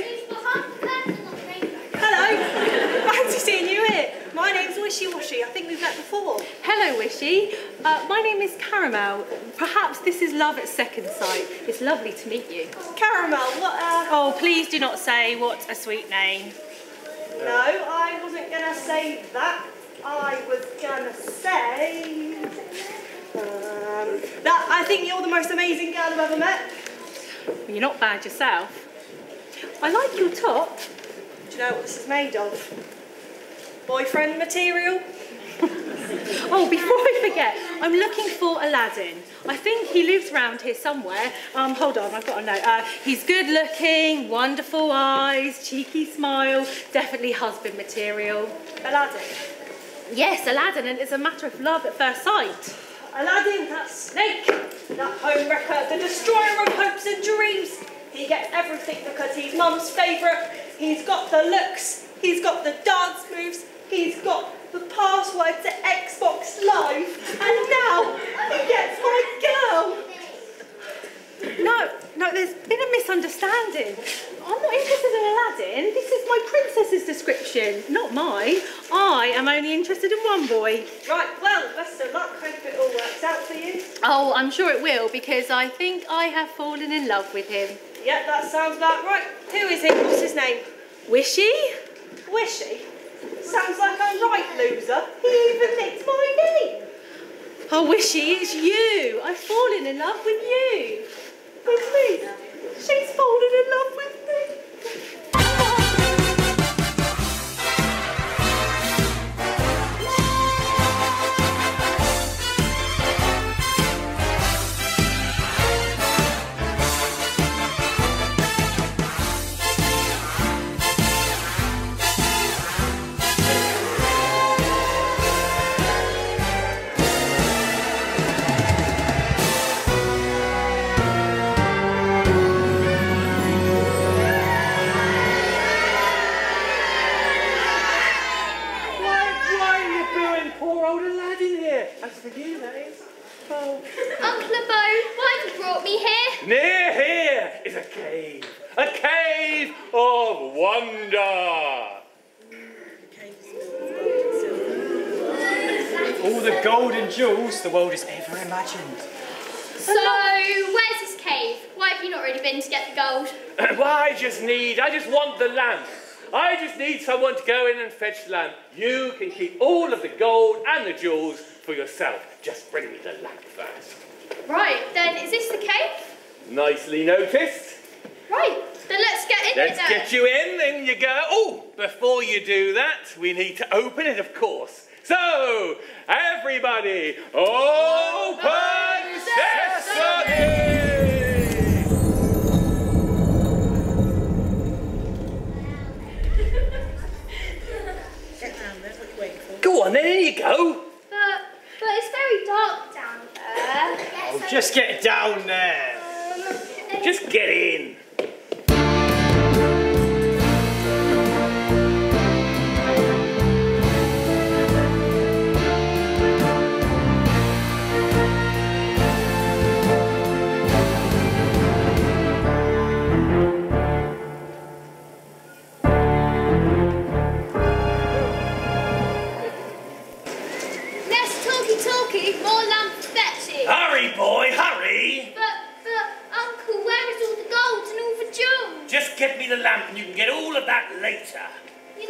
Hello. Fancy seeing you here. My name's Wishy Washy. I think we've met before. Hello, Wishy. Uh, my name is Caramel. Perhaps this is love at second sight. It's lovely to meet you. Caramel, what uh... Oh, please do not say what a sweet name. No, I wasn't going to say that. I was going to say... Um, that I think you're the most amazing girl I've ever met. Well, you're not bad yourself. I like your top. Do you know what this is made of? Boyfriend material? Oh, before I forget, I'm looking for Aladdin. I think he lives around here somewhere. Um, hold on, I've got a note. Uh, he's good looking, wonderful eyes, cheeky smile, definitely husband material. Aladdin? Yes, Aladdin, and it's a matter of love at first sight. Aladdin, that snake, that home wrecker, the destroyer of hopes and dreams. He gets everything because he's Mum's favourite. He's got the looks, he's got the dance moves, he's got the password to Xbox Live, and now he gets my girl. No, no, there's been a misunderstanding. I'm not interested in Aladdin. This is my princess's description, not mine. I am only interested in one boy. Right, well, best of luck. Hope it all works out for you. Oh, I'm sure it will, because I think I have fallen in love with him. Yep, that sounds about right. Who is he? What's his name? Wishy? Wishy? Sounds like a right loser. He even nicked my name. Oh, Wishy, it's you. I've fallen in love with you. With me? She's fallen in love with me. For you, that is. Oh. Uncle Bo, why have you brought me here? Near here is a cave. A cave of wonder. All the gold and jewels the world has ever imagined. So, where's this cave? Why have you not already been to get the gold? Well, I just need, I just want the lamp. I just need someone to go in and fetch the lamp. You can keep all of the gold and the jewels for yourself. Just bring me the lamp first. Right, then is this the cave? Nicely noticed. Right, then let's get in Let's it then. get you in, in you go. Oh, before you do that, we need to open it, of course. So, everybody, open sesame! Go on then, in you go. But, but it's very dark down there. Oh, just get down there. Um, Just get in.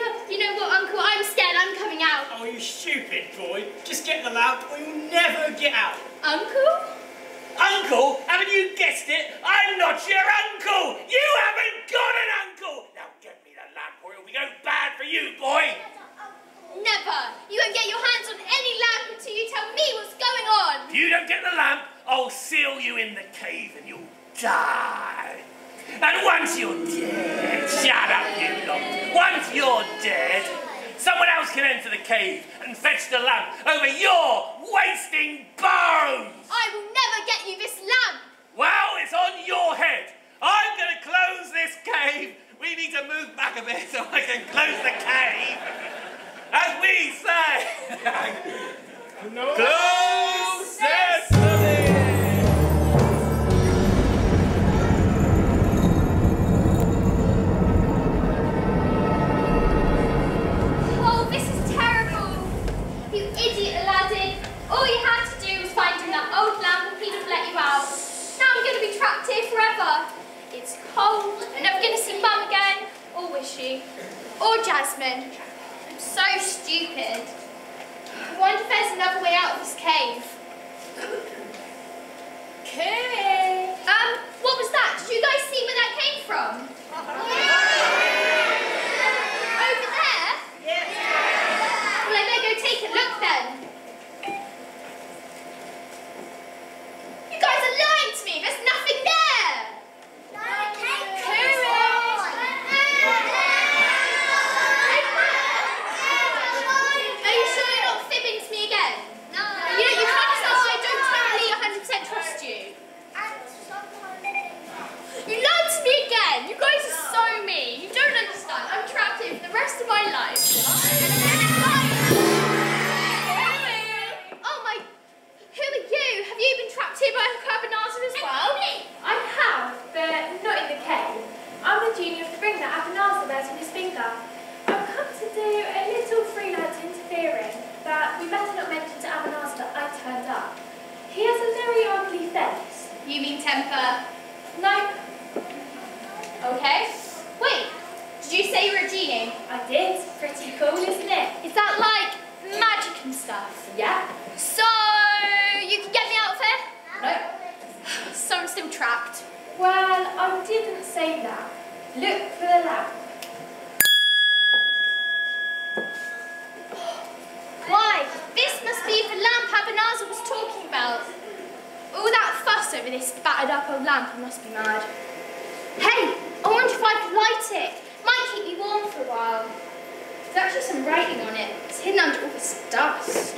You know what, Uncle? I'm scared. I'm coming out. Oh, you stupid boy. Just get the lamp or you'll never get out. Uncle? Uncle? Haven't you guessed it? I'm not your uncle! You haven't got an uncle! Now get me the lamp or it'll be going bad for you, boy! Never. You won't get your hands on any lamp until you tell me what's going on. If you don't get the lamp, I'll seal you in the cave and you'll die. And once you're dead, shut up, you lot. Once you're dead, someone else can enter the cave and fetch the lamp over your wasting bones. I will never get you this lamp. Well, it's on your head. I'm going to close this cave. We need to move back a bit so I can close the cave. As we say, no. Close sesame! Oh, this is terrible. You idiot, Aladdin. All you had to do was find him that old lamp and he'd have let you out. Now I'm going to be trapped here forever. It's cold. I'm never going to see Mum again, or Wishy, or Jasmine. I'm so stupid. I wonder if there's another way out of this cave. Okay. Um, what was that? Did you guys see where that came from? Over there? Yeah. Well, I better go take a look then. You guys are lying to me. There's nothing there. Are you sure you're not fibbing to me again? No. You know, you can't say I don't totally one hundred percent trust you. You lied to me again. You guys are so mean. You don't understand. I'm trapped here for the rest of my life. Oh my... Who are you? Have you been trapped here by a Carbonaza as well? I have, but not in the cave. I'm the genie of the ring that Abanaza wears on his finger. I've come to do a little freelance interfering, but we better not mention to Abanaza that I turned up. He has a very ugly face. You mean temper? No. Okay. Wait, did you say you're a genie? I did. Pretty cool, isn't it? Is that like magic and stuff? Yeah. So, you can get me out of here? No. So I'm still trapped. Well, I didn't say that. Look for the lamp. Why? This must be the lamp Abanaza was talking about. All that fuss over this battered up old lamp, I must be mad. Hey, I wonder if I could light it. Might keep me warm for a while. There's actually some writing on it. It's hidden under all this dust.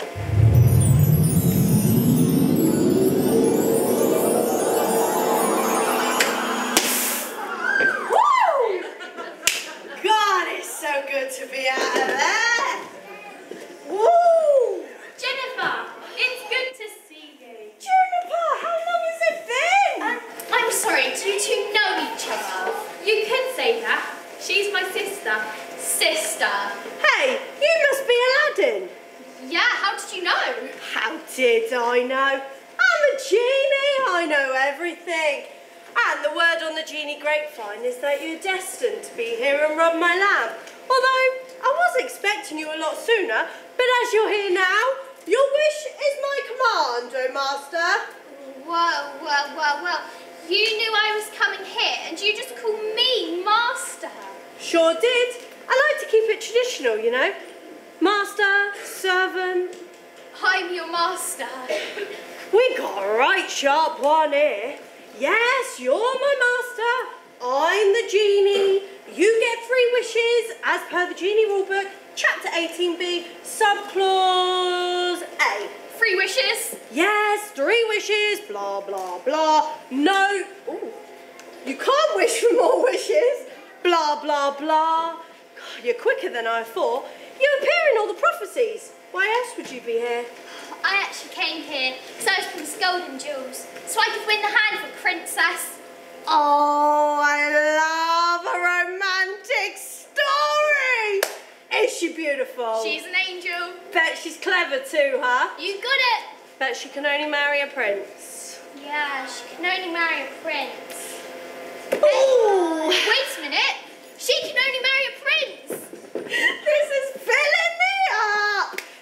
Woo! God, it's so good to be out of there. Woo! Jennifer, it's good to see you. Juniper, how long has it been? Um, I'm sorry, do you two know each other? You could say that. She's my sister. Sister. Hey, you must be Aladdin. Yeah, how did you know? How did I know? I'm a genie, I know everything. And the word on the genie grapevine is that you're destined to be here and run my lamp. Although, I was expecting you a lot sooner, but as you're here now, your wish is my command, oh master. Well, well, well, well. You knew I was coming here and you just called me master. Sure did. I like to keep it traditional, you know. Master, servant. I'm your master. We got a right sharp one here. Yes, you're my master. I'm the genie. You get three wishes as per the genie rulebook, chapter eighteen B, subclause A. Three wishes? Yes, three wishes, blah, blah, blah. No, ooh, you can't wish for more wishes, blah, blah, blah. God, you're quicker than I thought. You appear in all the prophecies. Why else would you be here? I actually came here because I was Prince Golden Jewels, so I could win the hand of a princess. Oh, I love a romantic story. Is she beautiful? She's an angel. Bet she's clever too, huh? You got it. Bet she can only marry a prince. Yeah, she can only marry a prince. Ooh. Hey, wait a minute. She can only marry a prince.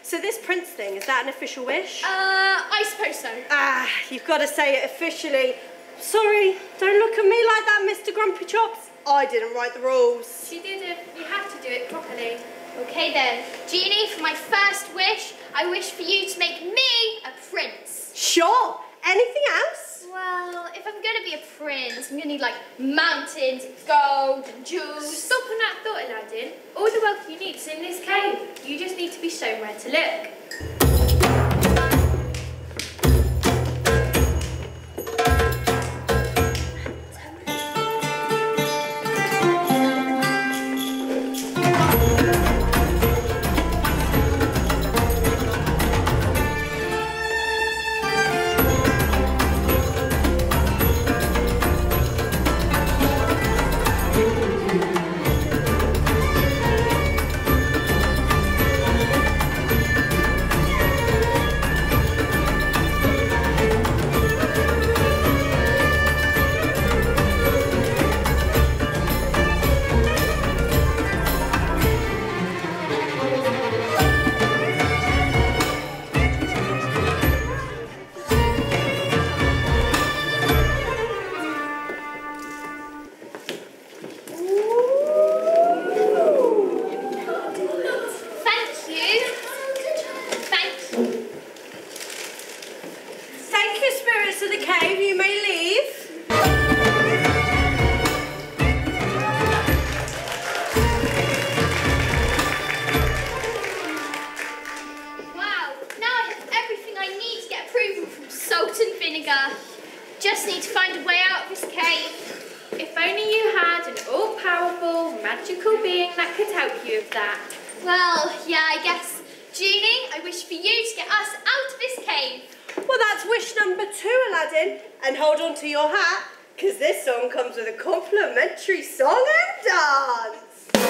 So this prince thing, is that an official wish? Uh, I suppose so. Ah, you've got to say it officially. Sorry, don't look at me like that, Mister Grumpy Chops. I didn't write the rules. You didn't. You have to do it properly. Okay then. Genie, for my first wish, I wish for you to make me a prince. Sure. Anything else? Well, if I'm going to be a prince, I'm going to need, like, mountains, gold, and jewels. Stop on that thought, Aladdin. All the wealth you need is in this cave. You just need to be shown where to look. Just need to find a way out of this cave. If only you had an all-powerful, magical being that could help you with that. Well, yeah, I guess. Genie, I wish for you to get us out of this cave. Well, that's wish number two, Aladdin. And hold on to your hat, because this song comes with a complimentary song and dance.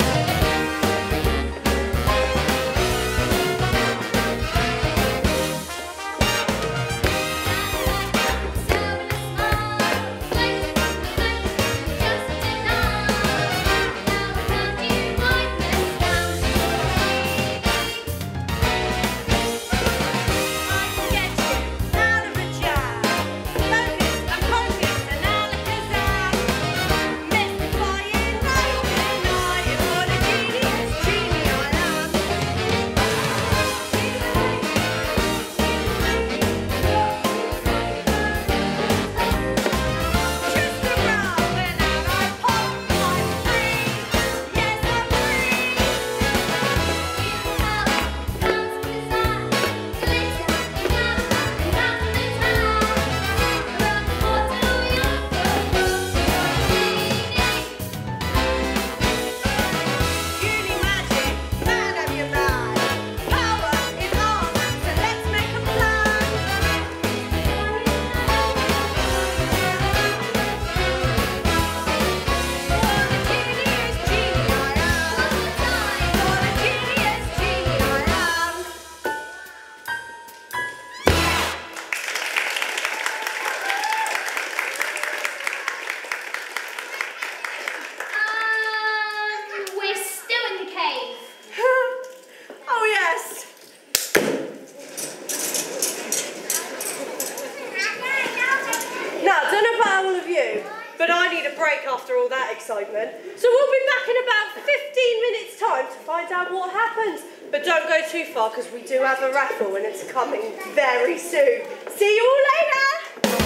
Excitement. So we'll be back in about fifteen minutes time to find out what happens. But don't go too far because we do have a raffle and it's coming very soon. See you all later!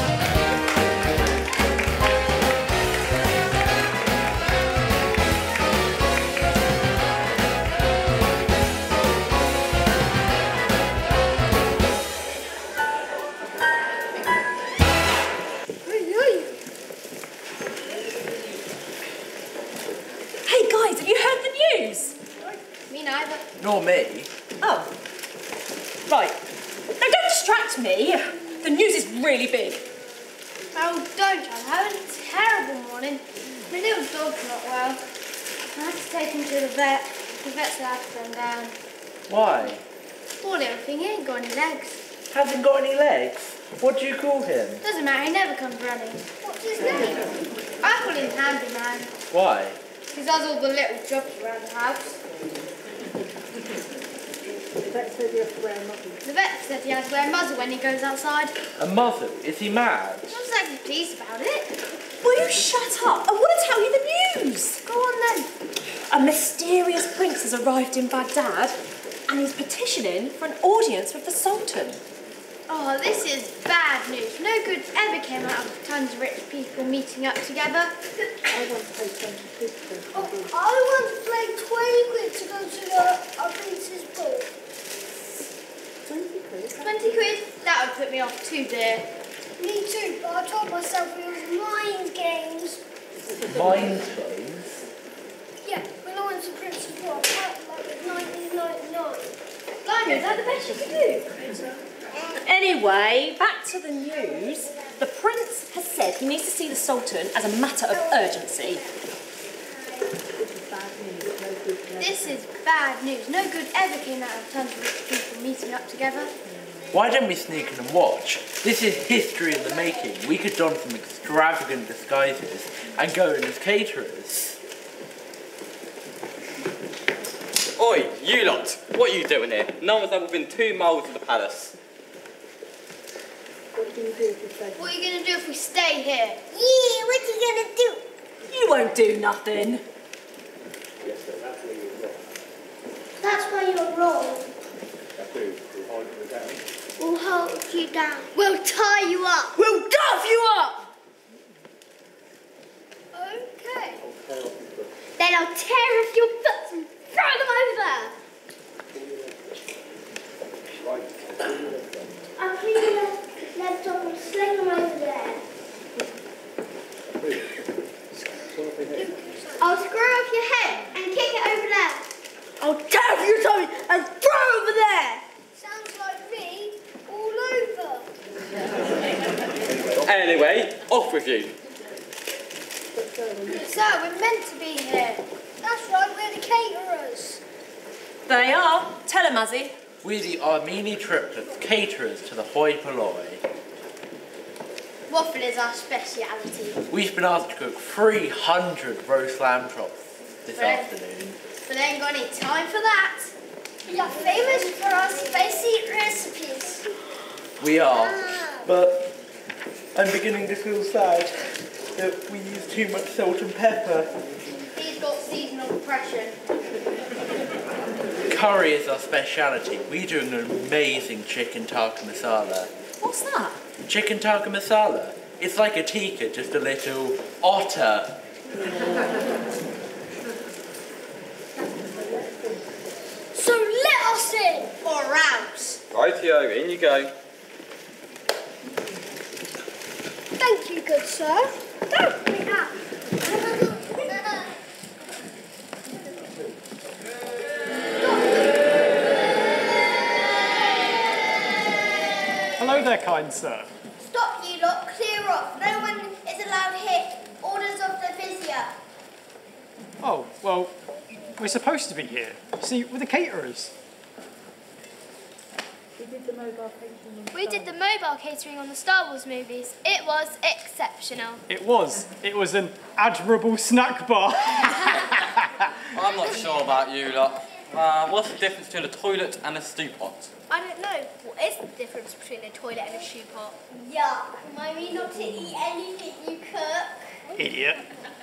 Nor me. Oh. Right. Now don't distract me. The news is really big. Oh, don't, I'm having a terrible morning. My little dog's not well. I have to take him to the vet. The vet's will have to come down. Why? Poor little thing, he ain't got any legs. Hasn't got any legs? What do you call him? Doesn't matter, he never comes running. What's his name? I call him Handyman. Why? He does all the little jobs around the house. The vet said you have to wear a muzzle. The vet said he has to wear a muzzle when he goes outside. A muzzle? Is he mad? I'm not exactly pleased about it. Will you shut up? I want to tell you the news. Go on then. A mysterious prince has arrived in Baghdad and he's petitioning for an audience with the Sultan. Oh, this is bad news. No good ever came out of tons of rich people meeting up together. I want to play twenty quid. Oh, I want to play twenty quid to go to the uh, Prince's ball. twenty quid? twenty quid? That would put me off too, dear. Me too, but I told myself it was mind games. Mind games? Yeah, when I went to Prince's ball, I felt like it was nineteen ninety-nine. Blimey, is that the best you can do? Anyway, back to the news. The prince has said he needs to see the Sultan as a matter of urgency. This is bad news. No good ever came out of tons of rich people meeting up together. Why don't we sneak in and watch? This is history in the making. We could don some extravagant disguises and go in as caterers. Oi, you lot! What are you doing here? No one's ever within two miles of the palace. What do you do if you stay? What are you going to do if we stay here? Yeah, what you gonna do? You won't do nothing. That's why you're wrong. We'll hold you down. We'll tie you up. We'll duff you up! Okay. Then I'll tear off your butts and throw them over there. I'll clean your left, left off and sling them over there. I'll screw off your head and kick it over there. I'll tear off your tummy and throw it over there! Sounds like me all over. Anyway, off with you. So, we're meant to be here. That's right, we're the caterers. They are. Tell him, Mazzy. We're the Armeni triplets, caterers to the hoi polloi. Waffle is our speciality. We've been asked to cook three hundred roast lamb chops this Right. afternoon. But they ain't got any time for that. We are famous for our spicy recipes. We are. But I'm beginning to feel sad that we use too much salt and pepper. He's got seasonal depression. Curry is our speciality. We do an amazing chicken tikka masala. What's that? Chicken tikka masala. It's like a tikka, just a little otter. So let us in, or else. Rightio, in you go. Thank you, good sir. Don't be out. Hello there, kind sir. Stop, you lot. Clear off. No one is allowed here. Orders of the vizier. Oh, well, we're supposed to be here. See, we're the caterers. We did the mobile catering. We did the mobile catering on the Star Wars movies. It was exceptional. It was. It was an admirable snack bar. I'm not sure about you lot. Uh, what's the difference between a toilet and a stew pot? I don't know. What is the difference between a toilet and a shoe pot? Yuck. Remind me not to eat anything you cook. Idiot.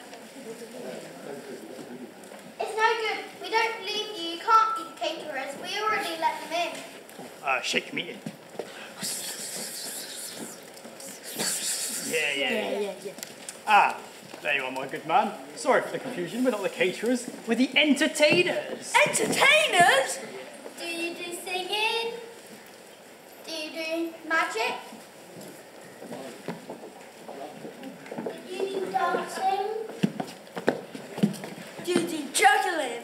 It's no good. We don't believe you. You can't be the caterers. We already let them in. Uh, shake me in. Yeah, yeah, yeah. yeah, yeah. Ah, there you are, my good man. Sorry for the confusion. We're not the caterers. We're the entertainers. Entertainers? Do you do singing? Do you do magic? Do you do dancing? Do you do juggling?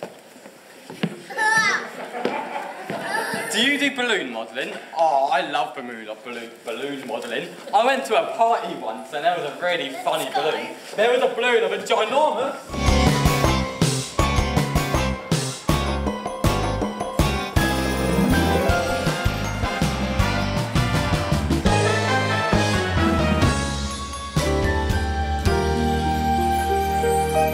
Do you do balloon modelling? Oh, I love balloon, balloon, balloon modelling. I went to a party once and there was a really funny balloon. There was a balloon of a ginormous...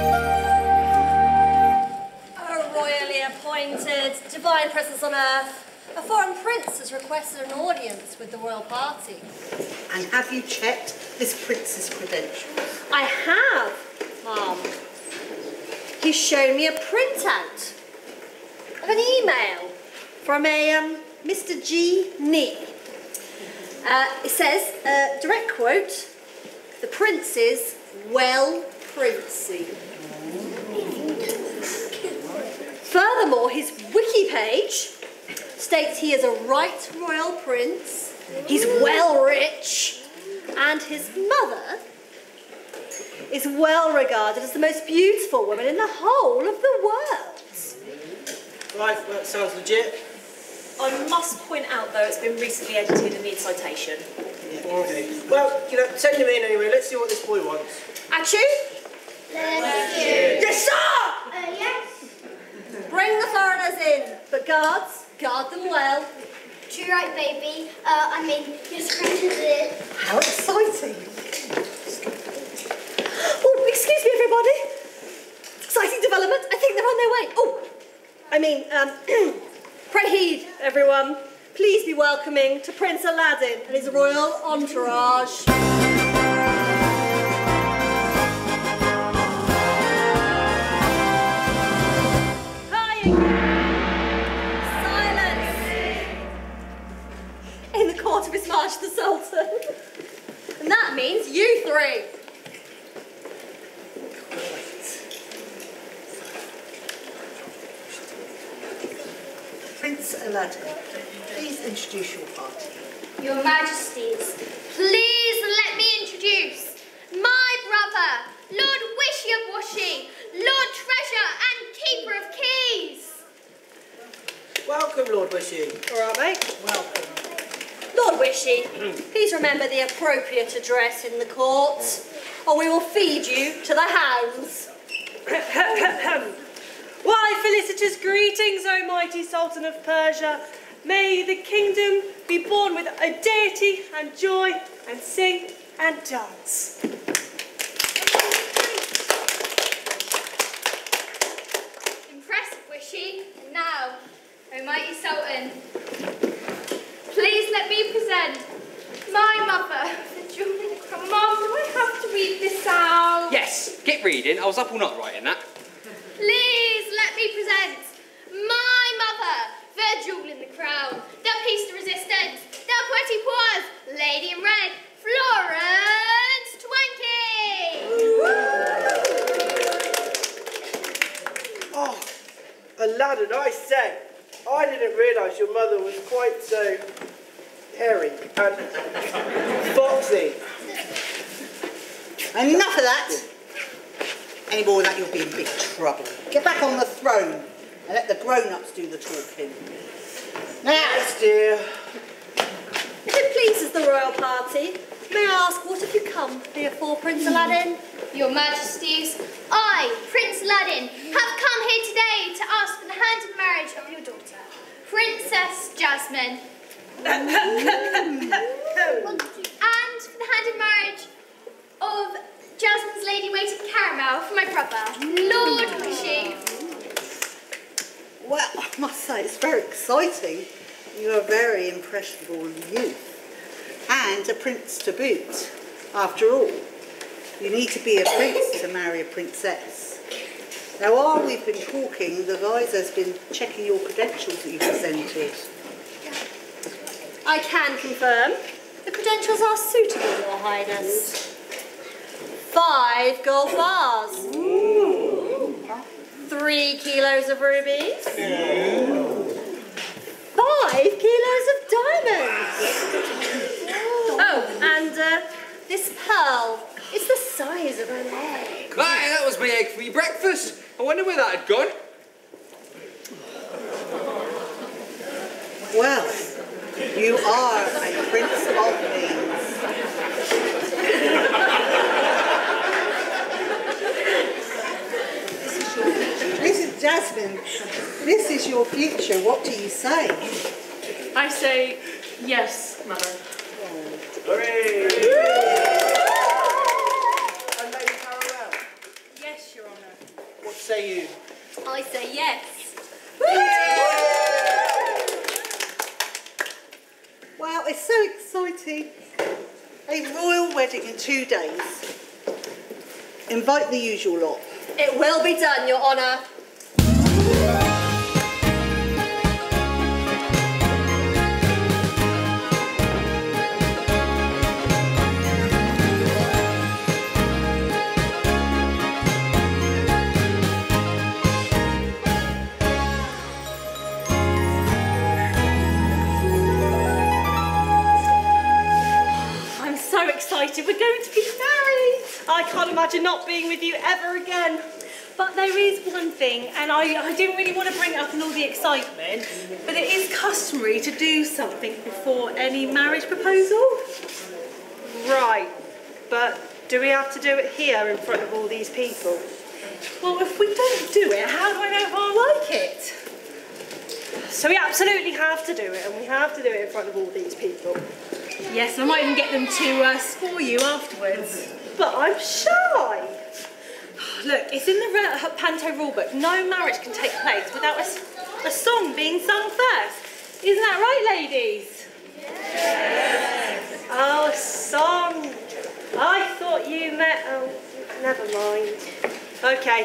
A royally appointed divine presence on earth. A foreign prince has requested an audience with the royal party. And have you checked this prince's credentials? I have, Mum. He's shown me a printout of an email from a um, Mister G. Nee. Uh, it says, uh, direct quote, the prince is well princey. Furthermore, his wiki page states he is a right royal prince, he's well rich, and his mother is well regarded as the most beautiful woman in the whole of the world. Right, well, that sounds legit. I must point out, though, it's been recently edited and needs citation. Yeah, okay. Well, you know, send him in anyway. Let's see what this boy wants. Achu? Let's do. Yes, sir! Uh, yes. Bring the foreigners in, but guards, guard them well. Too right, baby. Uh, I mean, your scratches it. How exciting! Oh, excuse me, everybody. Exciting development. I think they're on their way. Oh, I mean, um, pray heed, everyone. Please be welcoming to Prince Aladdin and his royal entourage. In the court of His Majesty the Sultan. And that means you three. Prince Aladdin, please introduce your party. Your Majesties, please let me introduce my brother, Lord Wishy of Washy, Lord Treasure and Keeper of Keys. Welcome, Lord Wishy. All right, mate. Welcome. Lord Wishy, please remember the appropriate address in the court, or we will feed you to the hounds. Why, felicitous greetings, O mighty Sultan of Persia. May the kingdom be born with a deity and joy, and sing and dance. Impressive, Wishy. And now, O mighty Sultan, please let me present my mother, the Julie. Mum, do I have to read this out? Yes, get reading. I was up all night writing that. Please let me present my mother, the jewel in the crown, the piece de resistance, the pretty paws, lady in red, Florence Twankey. Oh, Aladdin, I say, I didn't realise your mother was quite so hairy and foxy. Enough of that. Any more of that, you'll be in big trouble. Get back on the throne and let the grown-ups do the talking. Now, yes, dear. If it pleases the royal party, may I ask what have you come here for, Prince Aladdin? Your Majesties, I, Prince Aladdin, have come here today to ask for the hand in marriage of your daughter, Princess Jasmine. And for the hand in marriage of Jasmine's lady-waiting caramel for my brother, Lord Wishy. well, I must say, it's very exciting. You are a very impressionable youth. And a prince to boot. After all, you need to be a prince to marry a princess. Now, while we've been talking, the visor's been checking your credentials that you presented. I can confirm the credentials are suitable, Your Highness. Five gold bars. Ooh. Three kilos of rubies. Ooh. Five kilos of diamonds. Oh, and uh, this pearl, it's the size of an egg. Right, that was my egg for your breakfast. I wonder where that had gone. Well, you are a prince of means. Missus Jasmine, this is your future. What do you say? I say yes, Mother. Hooray! And Lady Caramel, Yes, Your Honour. what say you? I say yes. it's so exciting. A royal wedding in two days. Invite the usual lot. It will be done, Your Honour. Excited. We're going to be married. I can't imagine not being with you ever again. But there is one thing, and I, I didn't really want to bring it up in all the excitement, but it is customary to do something before any marriage proposal. Right, but do we have to do it here in front of all these people? Well, if we don't do it, how do I know if I like it? So we absolutely have to do it, and we have to do it in front of all these people. Yes, I might even get them to uh, score you afterwards. But I'm shy. Look, it's in the Panto rulebook. No marriage can take place without a, a song being sung first. Isn't that right, ladies? Yes. Oh, a song. I thought you meant... Oh, never mind. Okay.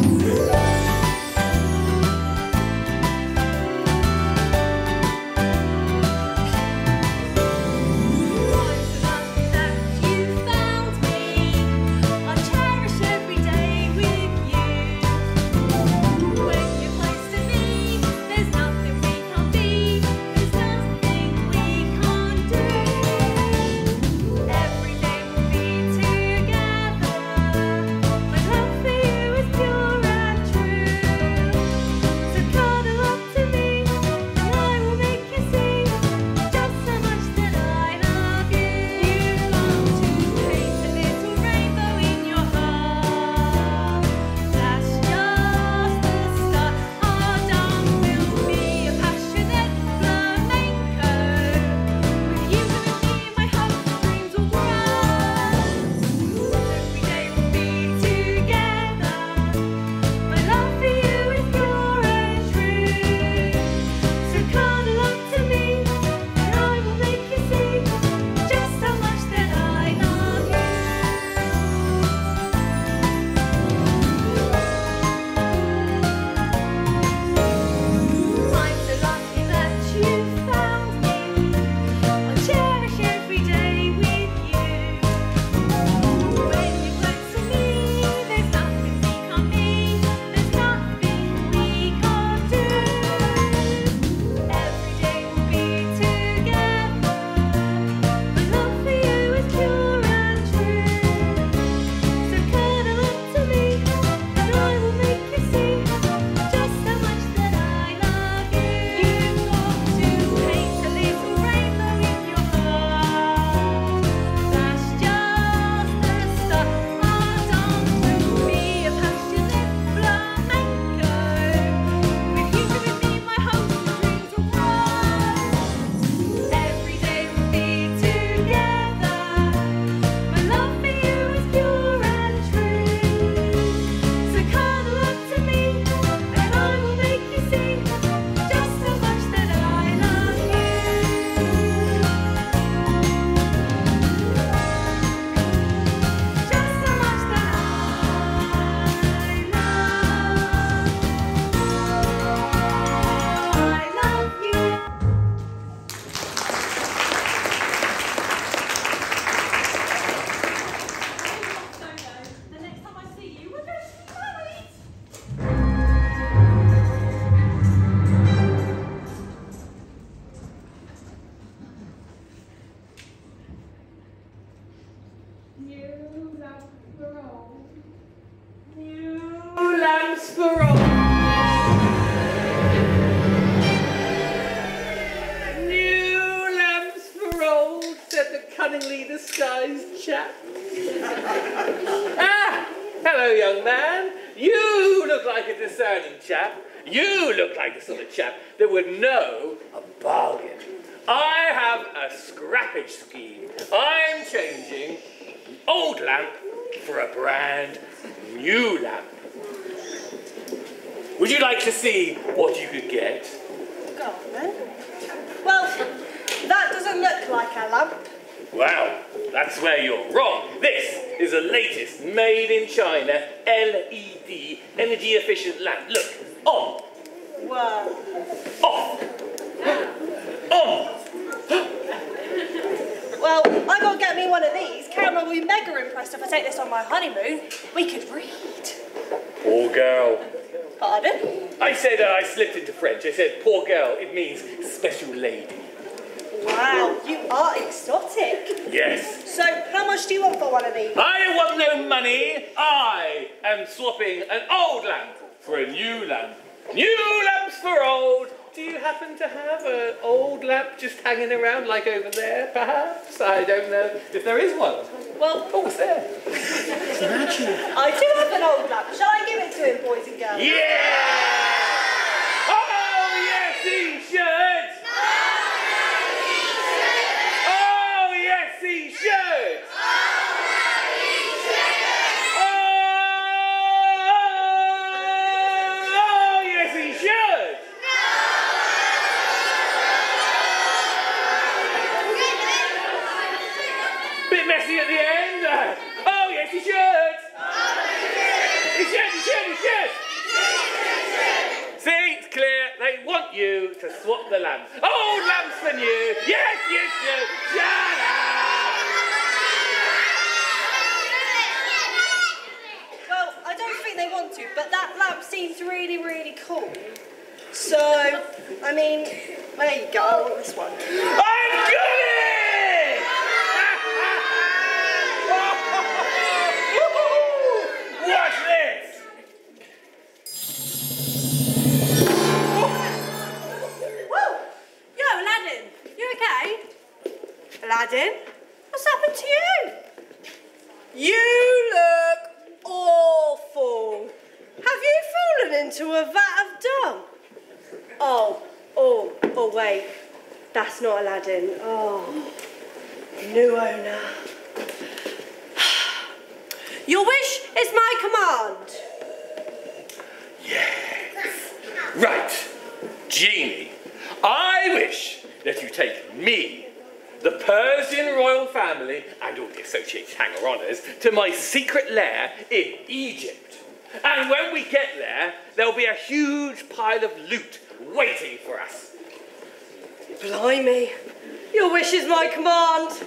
cunningly disguised chap. Ah, hello, young man. You look like a discerning chap. You look like the sort of chap that would know a bargain. I have a scrappage scheme. I'm changing an old lamp for a brand new lamp. Would you like to see what you could get? Go on then. Well, that doesn't look Well, that's where you're wrong. This is the latest made in China L E D energy efficient lamp. Look, on. Wow. Off. On. Well, I gotta get me one of these. Cameron will be mega impressed if I take this on my honeymoon. We could read. Poor girl. Pardon? I said uh, I slipped into French. I said poor girl. It means special lady. Wow, you are exotic. Yes. So, how much do you want for one of these? I want no money. I am swapping an old lamp for a new lamp. New lamps for old. Do you happen to have an old lamp just hanging around, like over there, perhaps? I don't know if there is one. Well, oh, it's there. I do have an old lamp. Shall I give it to him, boys and girls? Yeah! Oh, yes, he should! Oh, yes, he should! Oh, yes, he should! Bit messy at the end. Uh, oh, yes, he should. He should, he should, he should. See, it's clear. They want you to swap the lamps. Old lamps for new. Yes, yes, yes. Shut up. Well, I don't think they want to, but that lamp seems really, really cool. So, I mean, there you go. I want this one. I've got it! Watch this! Woo! Yo, Aladdin, you okay? Aladdin, what's happened to you? You look awful. Have you fallen into a vat of dung? Oh, oh, oh wait. That's not Aladdin. Oh, new owner. Your wish is my command. Yes. Right. Genie, I wish that you take me, the Persian royal family, and all the associated hanger-oners, to my secret lair in Egypt. And when we get there, there'll be a huge pile of loot waiting for us. Blimey. Your wish is my command.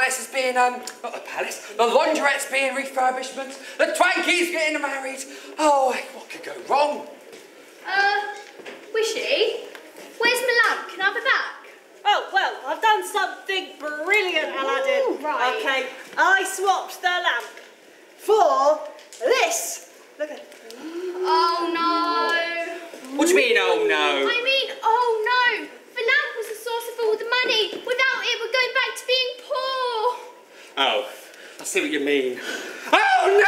palace is being, um, not the palace, the laundrette's being refurbishment, the Twankies getting married. Oh, what could go wrong? Uh, Wishy, where's my lamp? Can I have it back? Oh, well, I've done something brilliant, Aladdin. Ooh, right. Okay, I swapped the lamp for this. Look at it. Oh, no. What do you mean, oh no? I mean, oh, no. The lamp was the source of all the money. Without it, we're going back to being poor. Oh, I see what you mean. Oh no!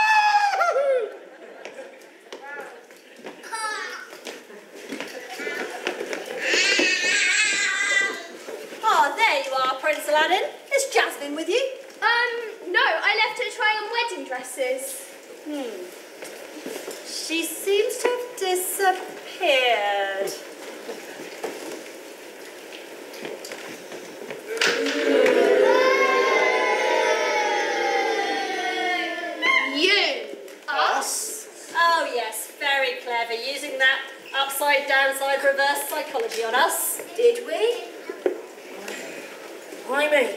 Oh, there you are, Prince Aladdin. Is Jasmine with you? Um, no, I left her trying on wedding dresses. Hmm. She seems to have disappeared. You. Us? Oh, yes, very clever. Using that upside, downside, reverse psychology on us. Did we? Why me?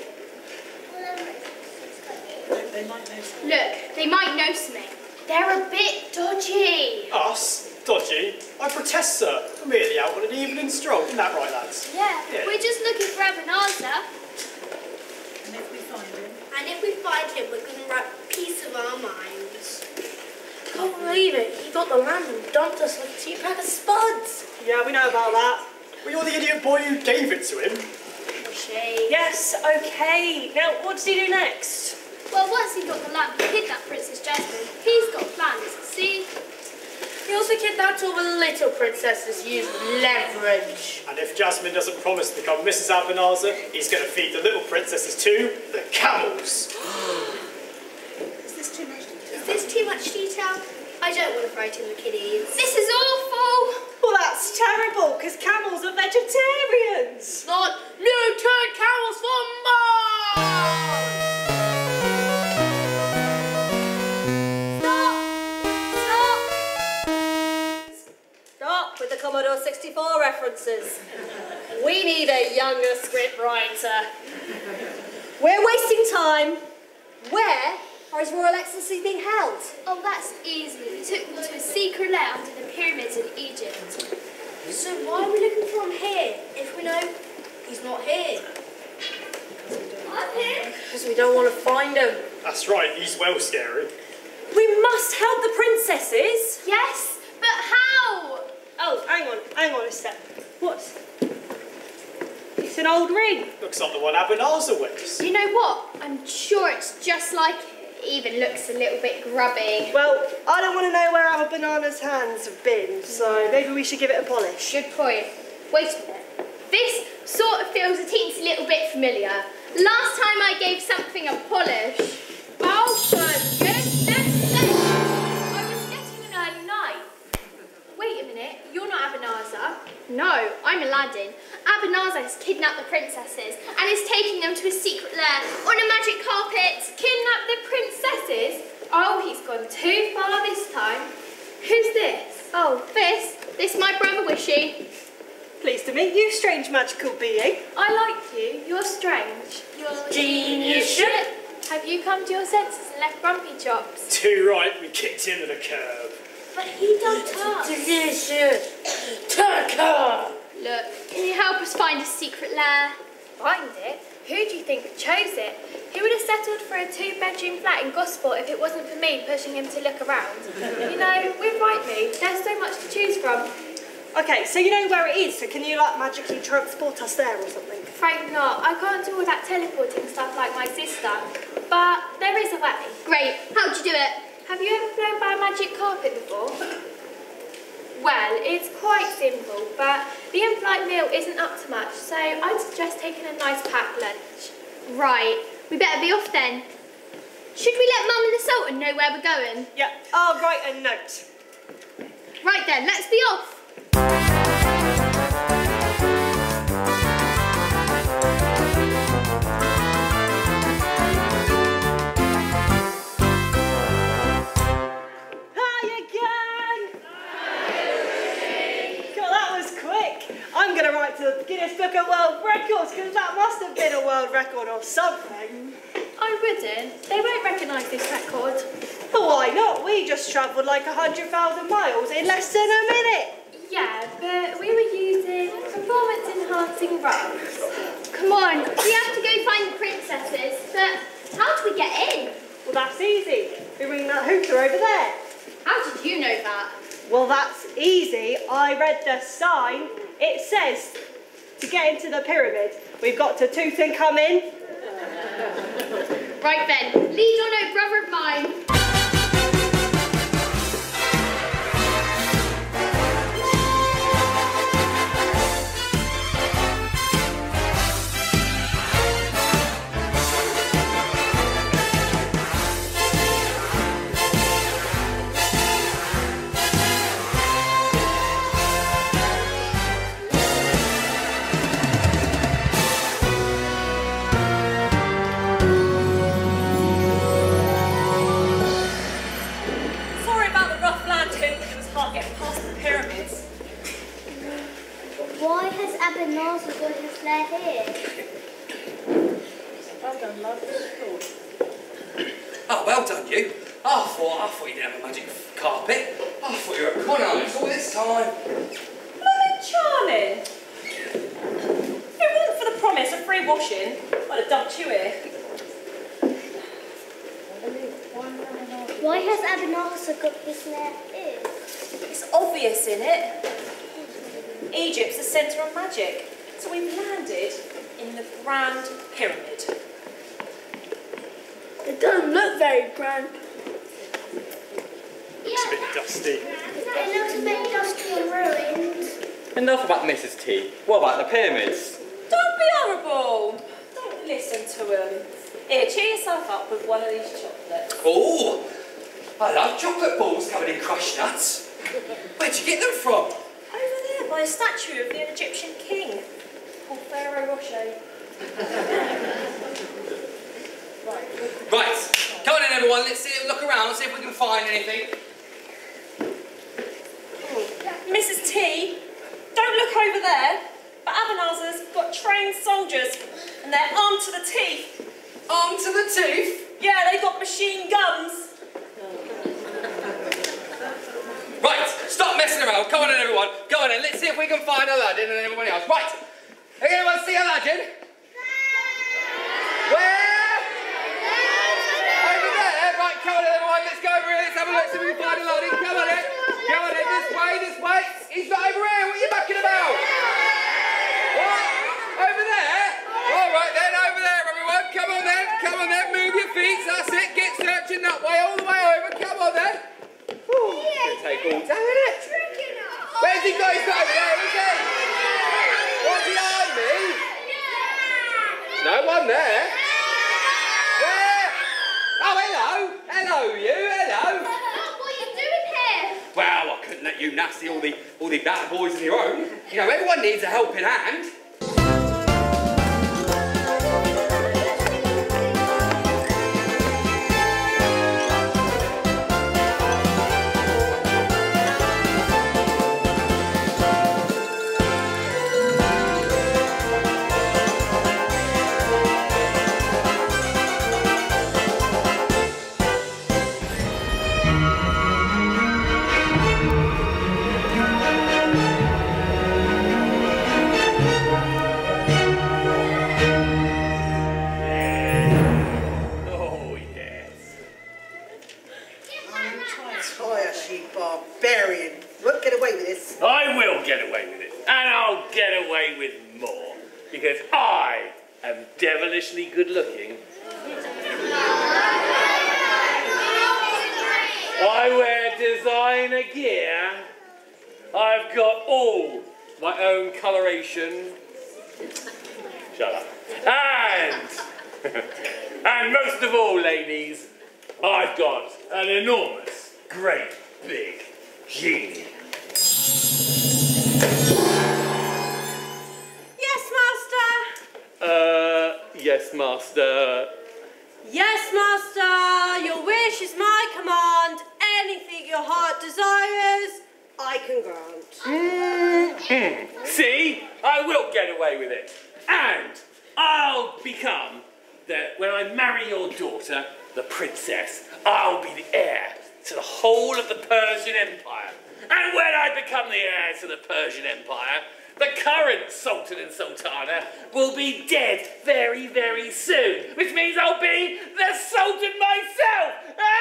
Look, they might notice me. They're a bit dodgy. Us? Dodgy? I protest, sir. We're merely out on an evening stroll. Isn't that right, lads? Yeah, Yeah. we're just looking for Ebenezer. And if we find him? And if we find him, we're going to write peace of our minds. Can't believe it. He got the land and dumped us like a cheap pack of spuds. Yeah, we know about that. Well, you're the idiot boy who gave it to him. She. Yes, okay. Now, what does he do next? Well, once he got the lamp, he kidnapped Princess Jasmine. He's got plans, see? He also kidnapped all the little princesses using leverage. And if Jasmine doesn't promise to become Missus Abenaza, he's going to feed the little princesses to the camels. Is this too much detail? Is this too much detail? I don't want to frighten the kiddies. This is awful! Well, that's terrible, because camels are vegetarians. Not mutant camels for more! Stop with the Commodore sixty-four references. We need a younger script writer. We're wasting time. Where are His Royal Excellency being held? Oh, that's easy. We took them to a secret lair under the pyramids in Egypt. So why are we looking for him here if we know he's not here? I'm here. Because we don't want to find him. That's right, he's well scary. We must help the princesses. Yes, but how? Oh, hang on, hang on a sec. What? It's an old ring. Looks like the one Abenaza wears. You know what? I'm sure it's just like it. It even looks a little bit grubby. Well, I don't want to know where our banana's hands have been, so maybe we should give it a polish. Good point. Wait a minute. This sort of feels a teensy little bit familiar. Last time I gave something a polish. Oh, for goodness sake! I was getting an early night. Wait a minute, you're not Abenaza. No, I'm Aladdin. Abenaza has kidnapped the princesses and is taking them to a secret lair on a magic carpet. Kidnapped the princesses? Oh, he's gone too far this time. Who's this? Oh, this? This my brother Wishy. Pleased to meet you, strange magical being. I like you. You're strange. You're Genius. Have you come to your senses and left Grumpy Chops? Too right, we kicked him to the curb. But he dumped us. Delicious. Turka! Look, can you help us find a secret lair? Find it? Who do you think chose it? He would have settled for a two-bedroom flat in Gosport if it wasn't for me pushing him to look around. You know, we're right, me. There's so much to choose from. Okay, so you know where it is, so can you like magically transport us there or something? Afraid not. I can't do all that teleporting stuff like my sister. But there is a way. Great. How'd you do it? Have you ever flown by a magic carpet before? Well, it's quite simple, but the in-flight meal isn't up to much, so I'd suggest taking a nice packed lunch. Right. We better be off then. Should we let Mum and the Sultan know where we're going? Yeah, I'll write a note. Right then, let's be off. I'm going to write to the Guinness Book of World Records because that must have been a world record or something. Aladdin, they won't recognise this record. But why not? We just travelled like a hundred thousand miles in less than a minute. Yeah, but we were using performance-enhancing drugs. Come on, we have to go find the princesses, but how do we get in? Well, that's easy. We ring that hooter over there. How did you know that? Well, that's easy. I read the sign. It says to get into the pyramid, we've got to toot and come in. Right then, lead on, oh brother of mine. Why has Abanazar got his lair here? Well done, love. Oh, well done, you. I thought, I thought you didn't have a magic carpet. I thought you were a con artist all this time. Blooming charming. If it wasn't for the promise of free washing, I'd have dumped you here. Why has Abanazar got his lair here? It's obvious, innit? Egypt's the centre of magic, so we've landed in the Grand Pyramid. It doesn't look very grand. Looks a bit dusty. It looks a bit dusty and ruined. Enough about Missus T. What about the pyramids? Don't be horrible. Don't listen to him. Here, cheer yourself up with one of these chocolates. Oh, I love chocolate balls covered in crushed nuts. Where'd you get them from? Over there, by a statue of the Egyptian king, called Pharaoh Rocher. Right, come on in everyone, let's see, look around, see if we can find anything. Missus T, don't look over there, but Abanazar's got trained soldiers, and they're armed to the teeth. Armed to the teeth? Yeah, they've got machine guns. Right, stop messing around, come on in everyone, go on in, let's see if we can find Aladdin and everybody else. Right, anyone see Aladdin? Where? Over there, right, come on in everyone, let's go over here, let's have a look, see if we can find Aladdin, come on in, come on in, this way, this way, he's not over here, what are you mucking about? What? Over there? Alright then, over there everyone, come on then, come on then, move your feet, that's it, get searching that way, all the way over, come on then. Ooh, it's going to take all day, isn't it? Where's he got? He's not over there, is he? What's behind me? There's no one there. Where? Oh, hello. Hello, you. Hello. What are you doing here? Well, I couldn't let you nasty all the, all the bad boys on your own. You know, everyone needs a helping hand. I will get away with it, and I'll get away with more, because I am devilishly good looking. I wear designer gear, I've got all my own coloration. Shut up. And, and most of all, ladies, I've got an enormous, great, big genie. Yes, master. Uh, yes, master. Yes, master. Your wish is my command. Anything your heart desires, I can grant. Mm-hmm. See? I will get away with it. And I'll become that when I marry your daughter, the princess, I'll be the heir to the whole of the Persian Empire. And when I become the heir to the Persian Empire, the current Sultan and Sultana will be dead very, very soon, which means I'll be the Sultan myself!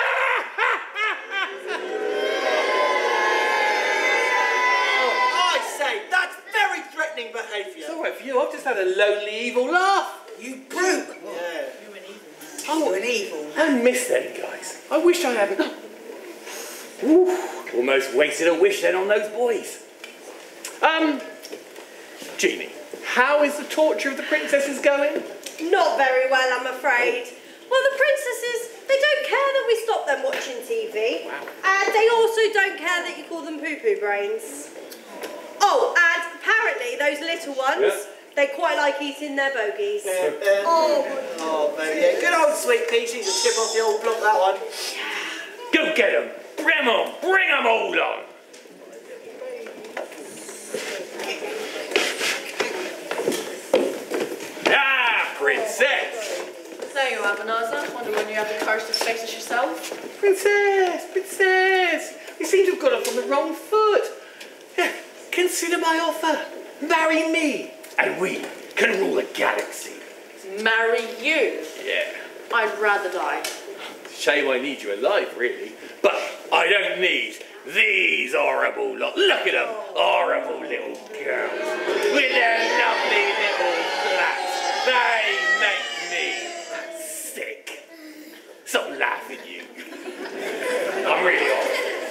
I say, that's very threatening behaviour. It's all right for you, I've just had a lonely, evil laugh. You brute! Yeah. You're an evil man. Oh, You're an evil man. I miss them guys. I wish I hadn't. Ooh, almost wasted a wish then on those boys. Um, Jeannie, how is the torture of the princesses going? Not very well, I'm afraid. Well, the princesses, they don't care that we stop them watching T V. Wow. And they also don't care that you call them poo-poo brains. Oh, and apparently those little ones, Yeah. they quite like eating their bogies. Yeah, yeah. Oh, oh, baby, yeah. Good old Sweet Pea, she's a chip off the old block, that one. Go get them! Bring them on! Bring them all on! Ah, princess! There you are, Banaza. Wonder when you have the courage to face us yourself. Princess! Princess! You seem to have got off on the wrong foot. Yeah, consider my offer. Marry me, and we can rule the galaxy. Marry you? Yeah. I'd rather die. Shame I need you alive, really. But I don't need these horrible lot. Look at them, horrible little girls with their lovely little flats. They make me sick. Stop laughing, you. I'm really off.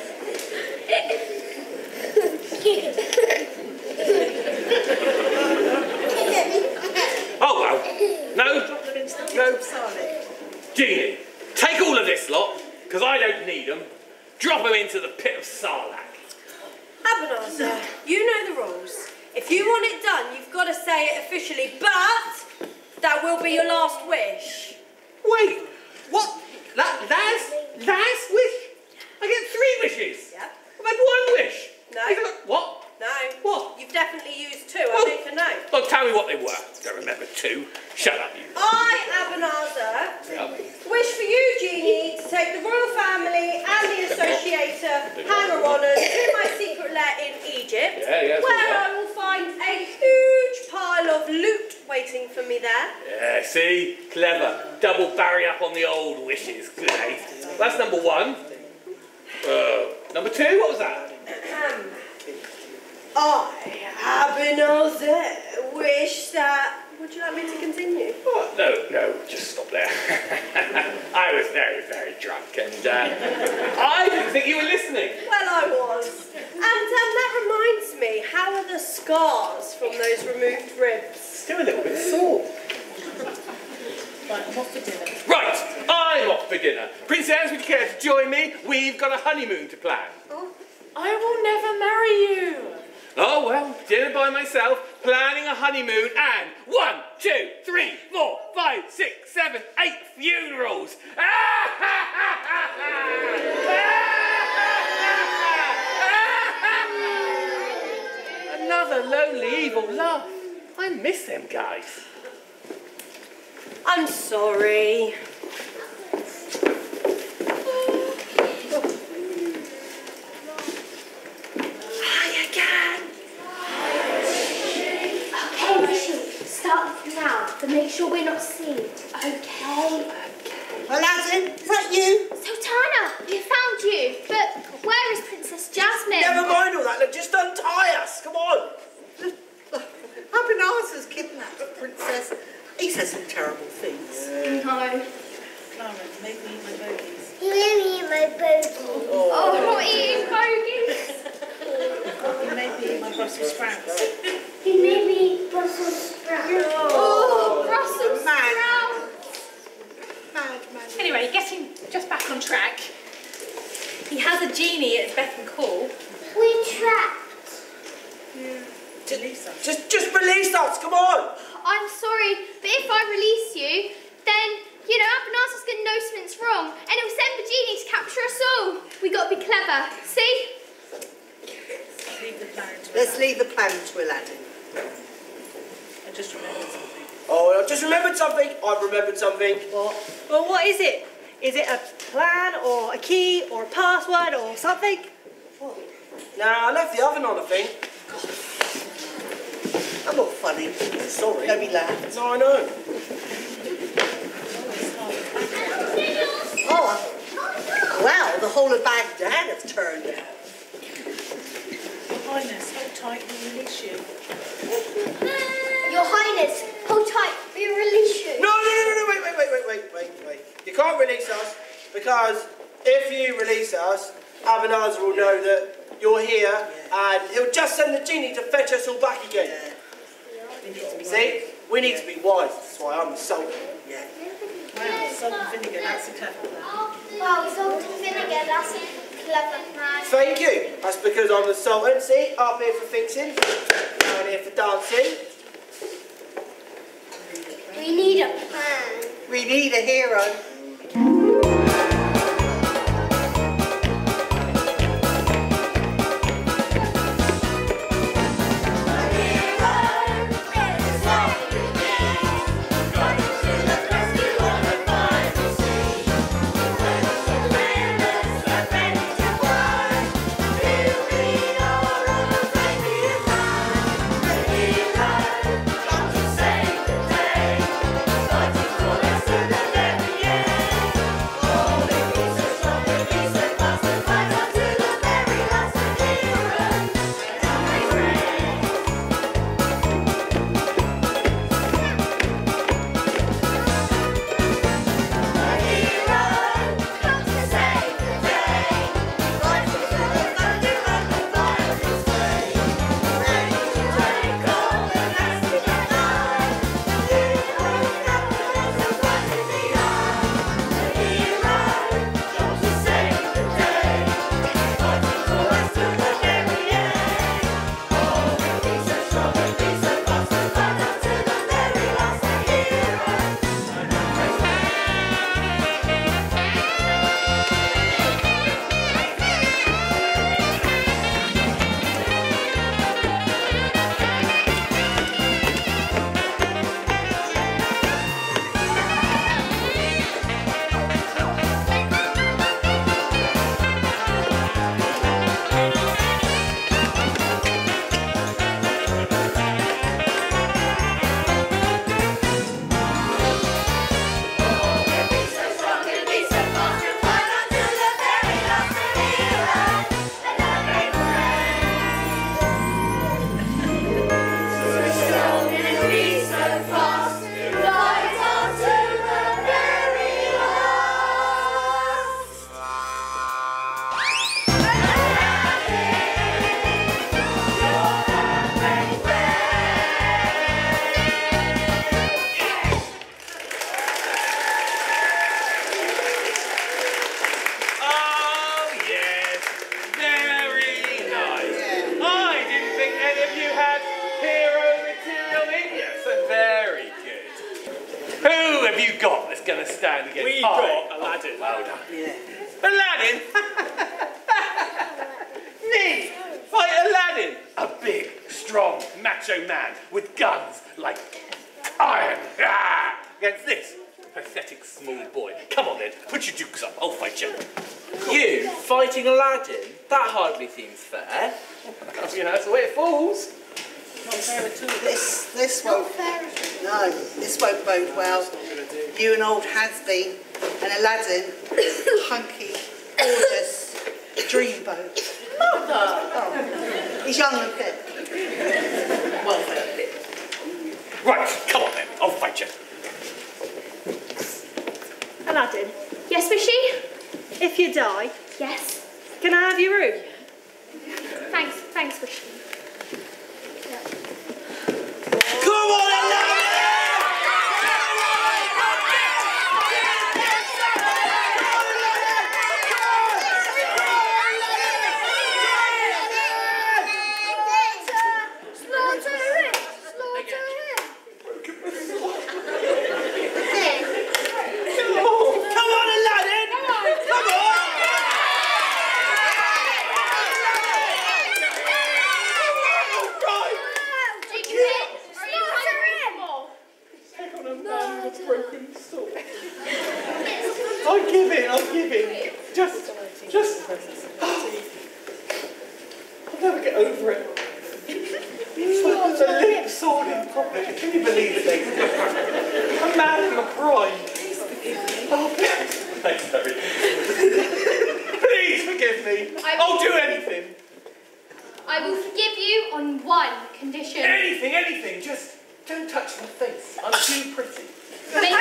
Oh well. No. No. Jeannie, take all of this lot, because I don't need them. Drop them into the pit of Sarlacc. Abanaza, you know the rules. If you want it done, you've got to say it officially, but that will be your last wish. Wait, what? That last, last wish? I get three wishes? Yeah. I've had one wish. No. What? No. What? You've definitely used two. I'll Oh. make a note. Well, tell me what they were. Don't remember two. Shut up, you. I, Abanaza, wish for you, Jeannie, to take the royal family and the associator, Hanger Honours, to my secret lair in Egypt, Yeah, yeah, that's where all right. I will find a huge pile of loot waiting for me there. Yeah, see? Clever. Double barry up on the old wishes. Good, eh? That's number one. Uh, number two, what was that? Um, I, Abanaza, wish that... Would you like me to continue? Oh, no, no, just stop there. I was very, very drunk and uh, I didn't think you were listening. Well, I was. And um, that reminds me, how are the scars from those removed ribs? Still a little bit sore. Right, I'm off for dinner. Right, I'm off for dinner. Princess, would you care to join me? We've got a honeymoon to plan. Oh, I will never marry you. Oh, well, dinner by myself, planning a honeymoon, and one, two, three, four, five, six, seven, eight funerals. Another lonely, evil laugh. I miss them guys. I'm sorry. Hi again. Okay, start now, but make sure we're not seen. Okay. Aladdin, is that you? Sultana, we found you, but where is Princess Jasmine? Never mind all that, look, just untie us, come on. Abanaza's kidnapped the princess. He says some terrible things. No. Clara, make me eat my bogies. You made me eat my bogies. Oh, not eating bogies. You made me eat my Brussels sprouts. You made me eat Brussels sprouts. Oh, Brussels Mad. sprouts. Mad, mad. Anyway, getting just back on track. He has a genie at his beck and call. We trapped. Release us. Just, just release us, come on. I'm sorry, but if I release you, then, you know, Abanaza's going to know something's wrong, and he'll send the genie to capture us all. We got to be clever, see? Leave the plan to Let's leave the plan to Aladdin. I just remembered something. Oh, I just remembered something. I've remembered something. What? Well, what is it? Is it a plan or a key or a password or something? What? Nah, I left the oven on, I think. I'm not funny. Sorry. Don't be laughed. No, I know. Oh, wow, the whole of Baghdad have turned out. Your Highness, hold tight and release you. Your Highness, hold tight, we release you. No, no, no, no, no, wait, wait, wait, wait, wait, wait, wait. You can't release us because if you release us, Abanazar will know that you're here yeah. and he'll just send the genie to fetch us all back again. Yeah. See? We need to be wise, that's why I'm the Sultan. Yeah. Wow, salt and vinegar, that's a clever plan. Wow, salt and vinegar, that's a clever plan. Thank you. That's because I'm the Sultan. See? Up here for fixing, down here for dancing. We need a plan. We need a hero. Going to stand against We I. got Aladdin. Oh, well done. Yeah. Aladdin? Me? Fight Aladdin? A big, strong, macho man with guns like iron. Ah! Against this pathetic small boy. Come on then, put your dukes up. I'll fight you. You fighting Aladdin? That hardly seems fair. You know, that's the way it falls. Not fair at all. This, this won't, no, this won't bode well. You and old has-been, and Aladdin, hunky, gorgeous, dreamboat. Mother! Oh, he's young and fit. Well fit. Right, come on then, I'll fight you. Aladdin, Yes, Wishy? if you die, Yes. can I have your room? Thanks, thanks, Wishy. Come on, Aladdin! I give in, I give in. Just, just... I'll never get over it. The lip sword in public. Can you believe it, ladies and gentlemen? A man in my prime. Oh, thanks, Terry. Please forgive me. I'll do anything. I will forgive you on one condition. Anything, anything. Just don't touch my face. I'm too pretty. Make,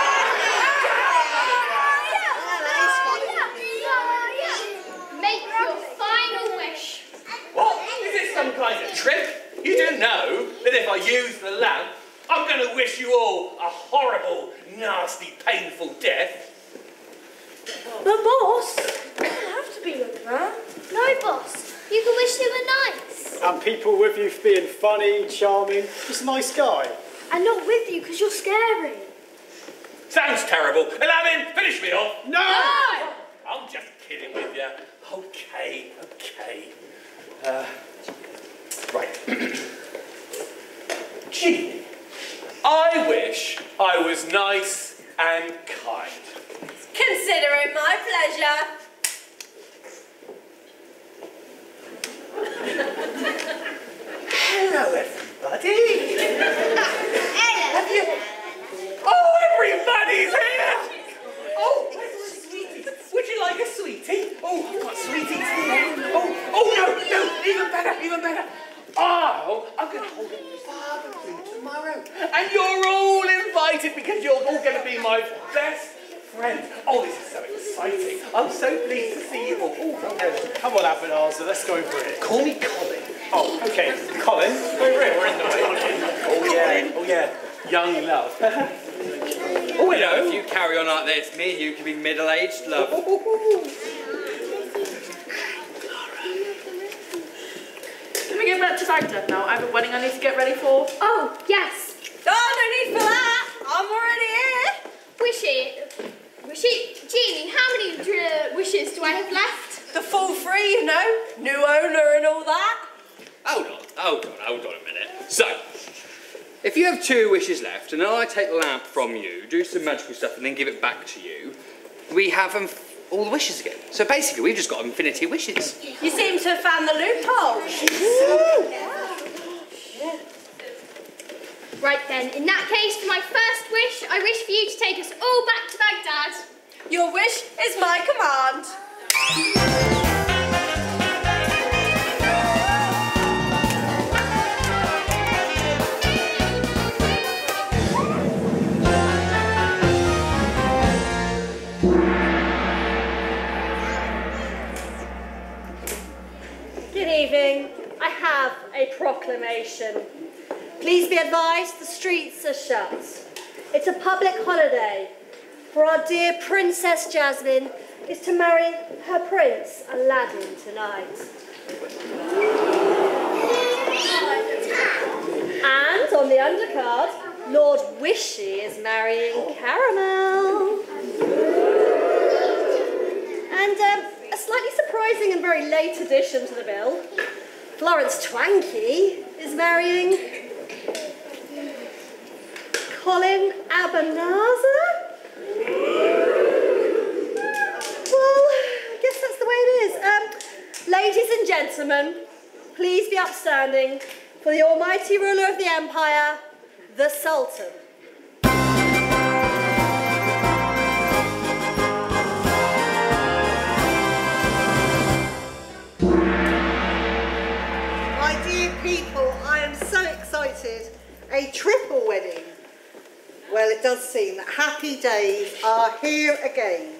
Make your final wish. What? Is this some kind of trick? You do know that if I use the lamp, I'm going to wish you all a horrible, nasty, painful death. But boss, it doesn't have to be like that. No, boss. You can wish they were nice. And people with you for being funny, charming, just a nice guy. And not with you because you're scary. Sounds terrible. Aladdin, finish me off. No! no! I'm just kidding with you. Okay, okay. Uh, right. Genie, I wish I was nice and kind. Consider it my pleasure. Hello, everybody. Have you... Oh, everybody's here. Oh, sweetie. Would you like a sweetie? Oh, I've got sweeties here. Oh, oh no, no, even better, even better. Oh, I'm going to hold a barbecue tomorrow. And you're all invited because you're all going to be my best friends. Oh, this is so exciting. I'm so pleased to see you all. Oh, no. Come on, Abenaza, let's go for it. Call me Colin. Oh, okay. Colin, over here, we're in the way. Oh, yeah, oh, yeah. Young love. Oh, you know, if you carry on like this, me and you can be middle-aged, love. Can we get back to Baghdad now? I have a wedding I need to get ready for. Oh, yes. Oh, no need for that. I'm already here. Wishy, wishy, Genie, how many uh, wishes do I have left? The full three, you know. New owner and all that. Hold on, hold on, hold on a minute. So, if you have two wishes left, and then I take the lamp from you, do some magical stuff, and then give it back to you, we have um, all the wishes again. So basically, we've just got infinity wishes. You seem to have found the loophole. Right then, in that case, for my first wish, I wish for you to take us all back to Baghdad. Your wish is my command. Good evening. I have a proclamation. Please be advised, the streets are shut. It's a public holiday, for our dear Princess Jasmine is to marry her prince, Aladdin, tonight. And on the undercard, Lord Wishy is marrying Caramel. And um, a slightly surprising and very late addition to the bill, Florence Twanky is marrying Colin Abenaza? Well, I guess that's the way it is. Um, ladies and gentlemen, please be upstanding for the almighty ruler of the empire, the Sultan. My dear people, I am so excited. A triple wedding. Well, it does seem that happy days are here again.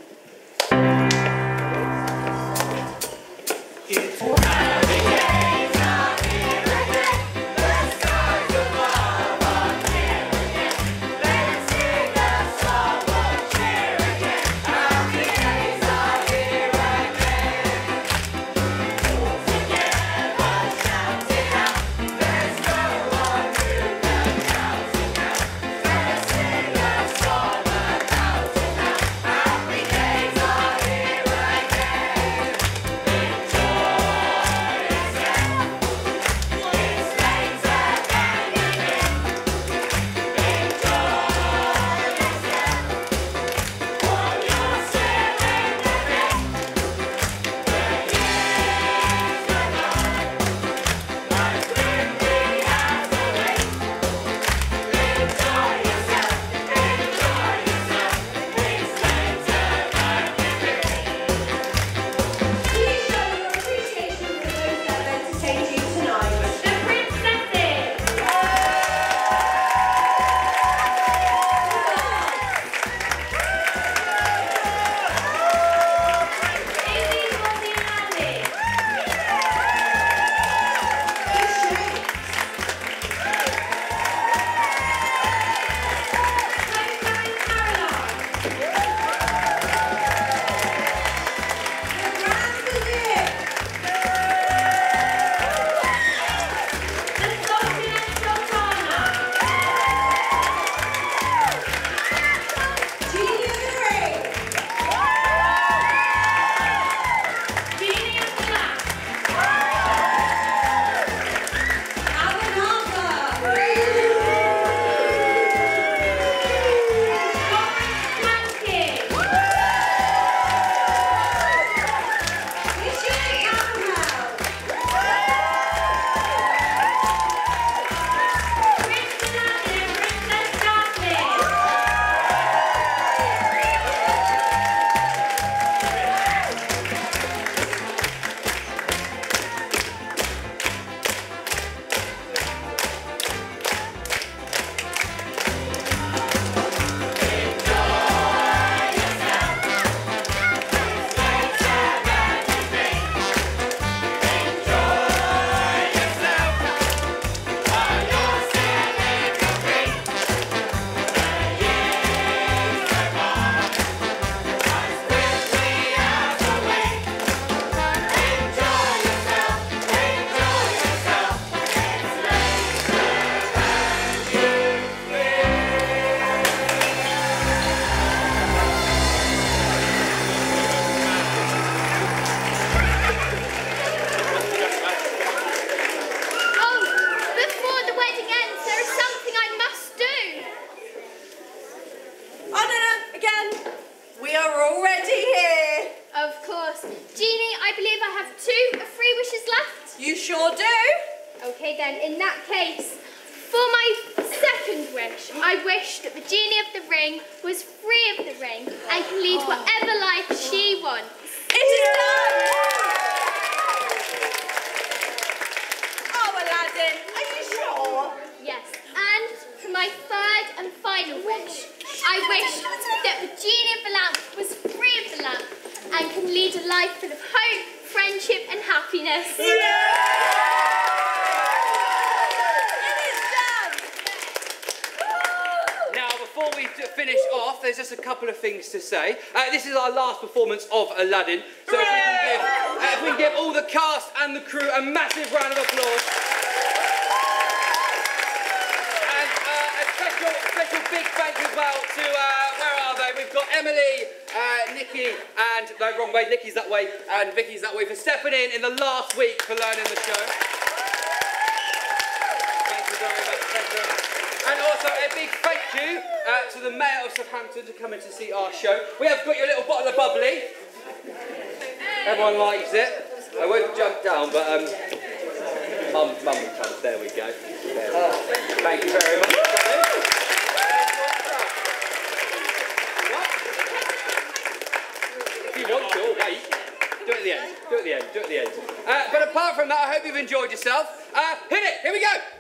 wish. I wish that the genie of the ring was free of the ring and can lead whatever life she wants. It is done! Oh, Aladdin, are you sure? Yes, and for my third and final wish, I wish that the genie of the lamp was free of the lamp and can lead a life full of hope, friendship and happiness. Now, before we d- finish off, there's just a couple of things to say. Uh, this is our last performance of Aladdin, so if we, can give, uh, if we can give all the cast and the crew a massive round of applause. And uh, a special, special big thank you as well to, uh, where are they? We've got Emily, uh, Nikki, and, no, wrong way, Nikki's that way, and Vicky's that way, for stepping in in the last week for learning the show. Thank you very much, thank you very much. And also a big thank you uh, to the Mayor of Southampton to come in to see our show. We have got your little bottle of bubbly. Everyone likes it. I won't jump down, but um, mum, mum comes. There we go. There we go. Thank you very much. If you want to, wait. Do it at the end. Do it at the end. Do it at the end. Uh, but apart from that, I hope you've enjoyed yourself. Uh, hit it. Here we go.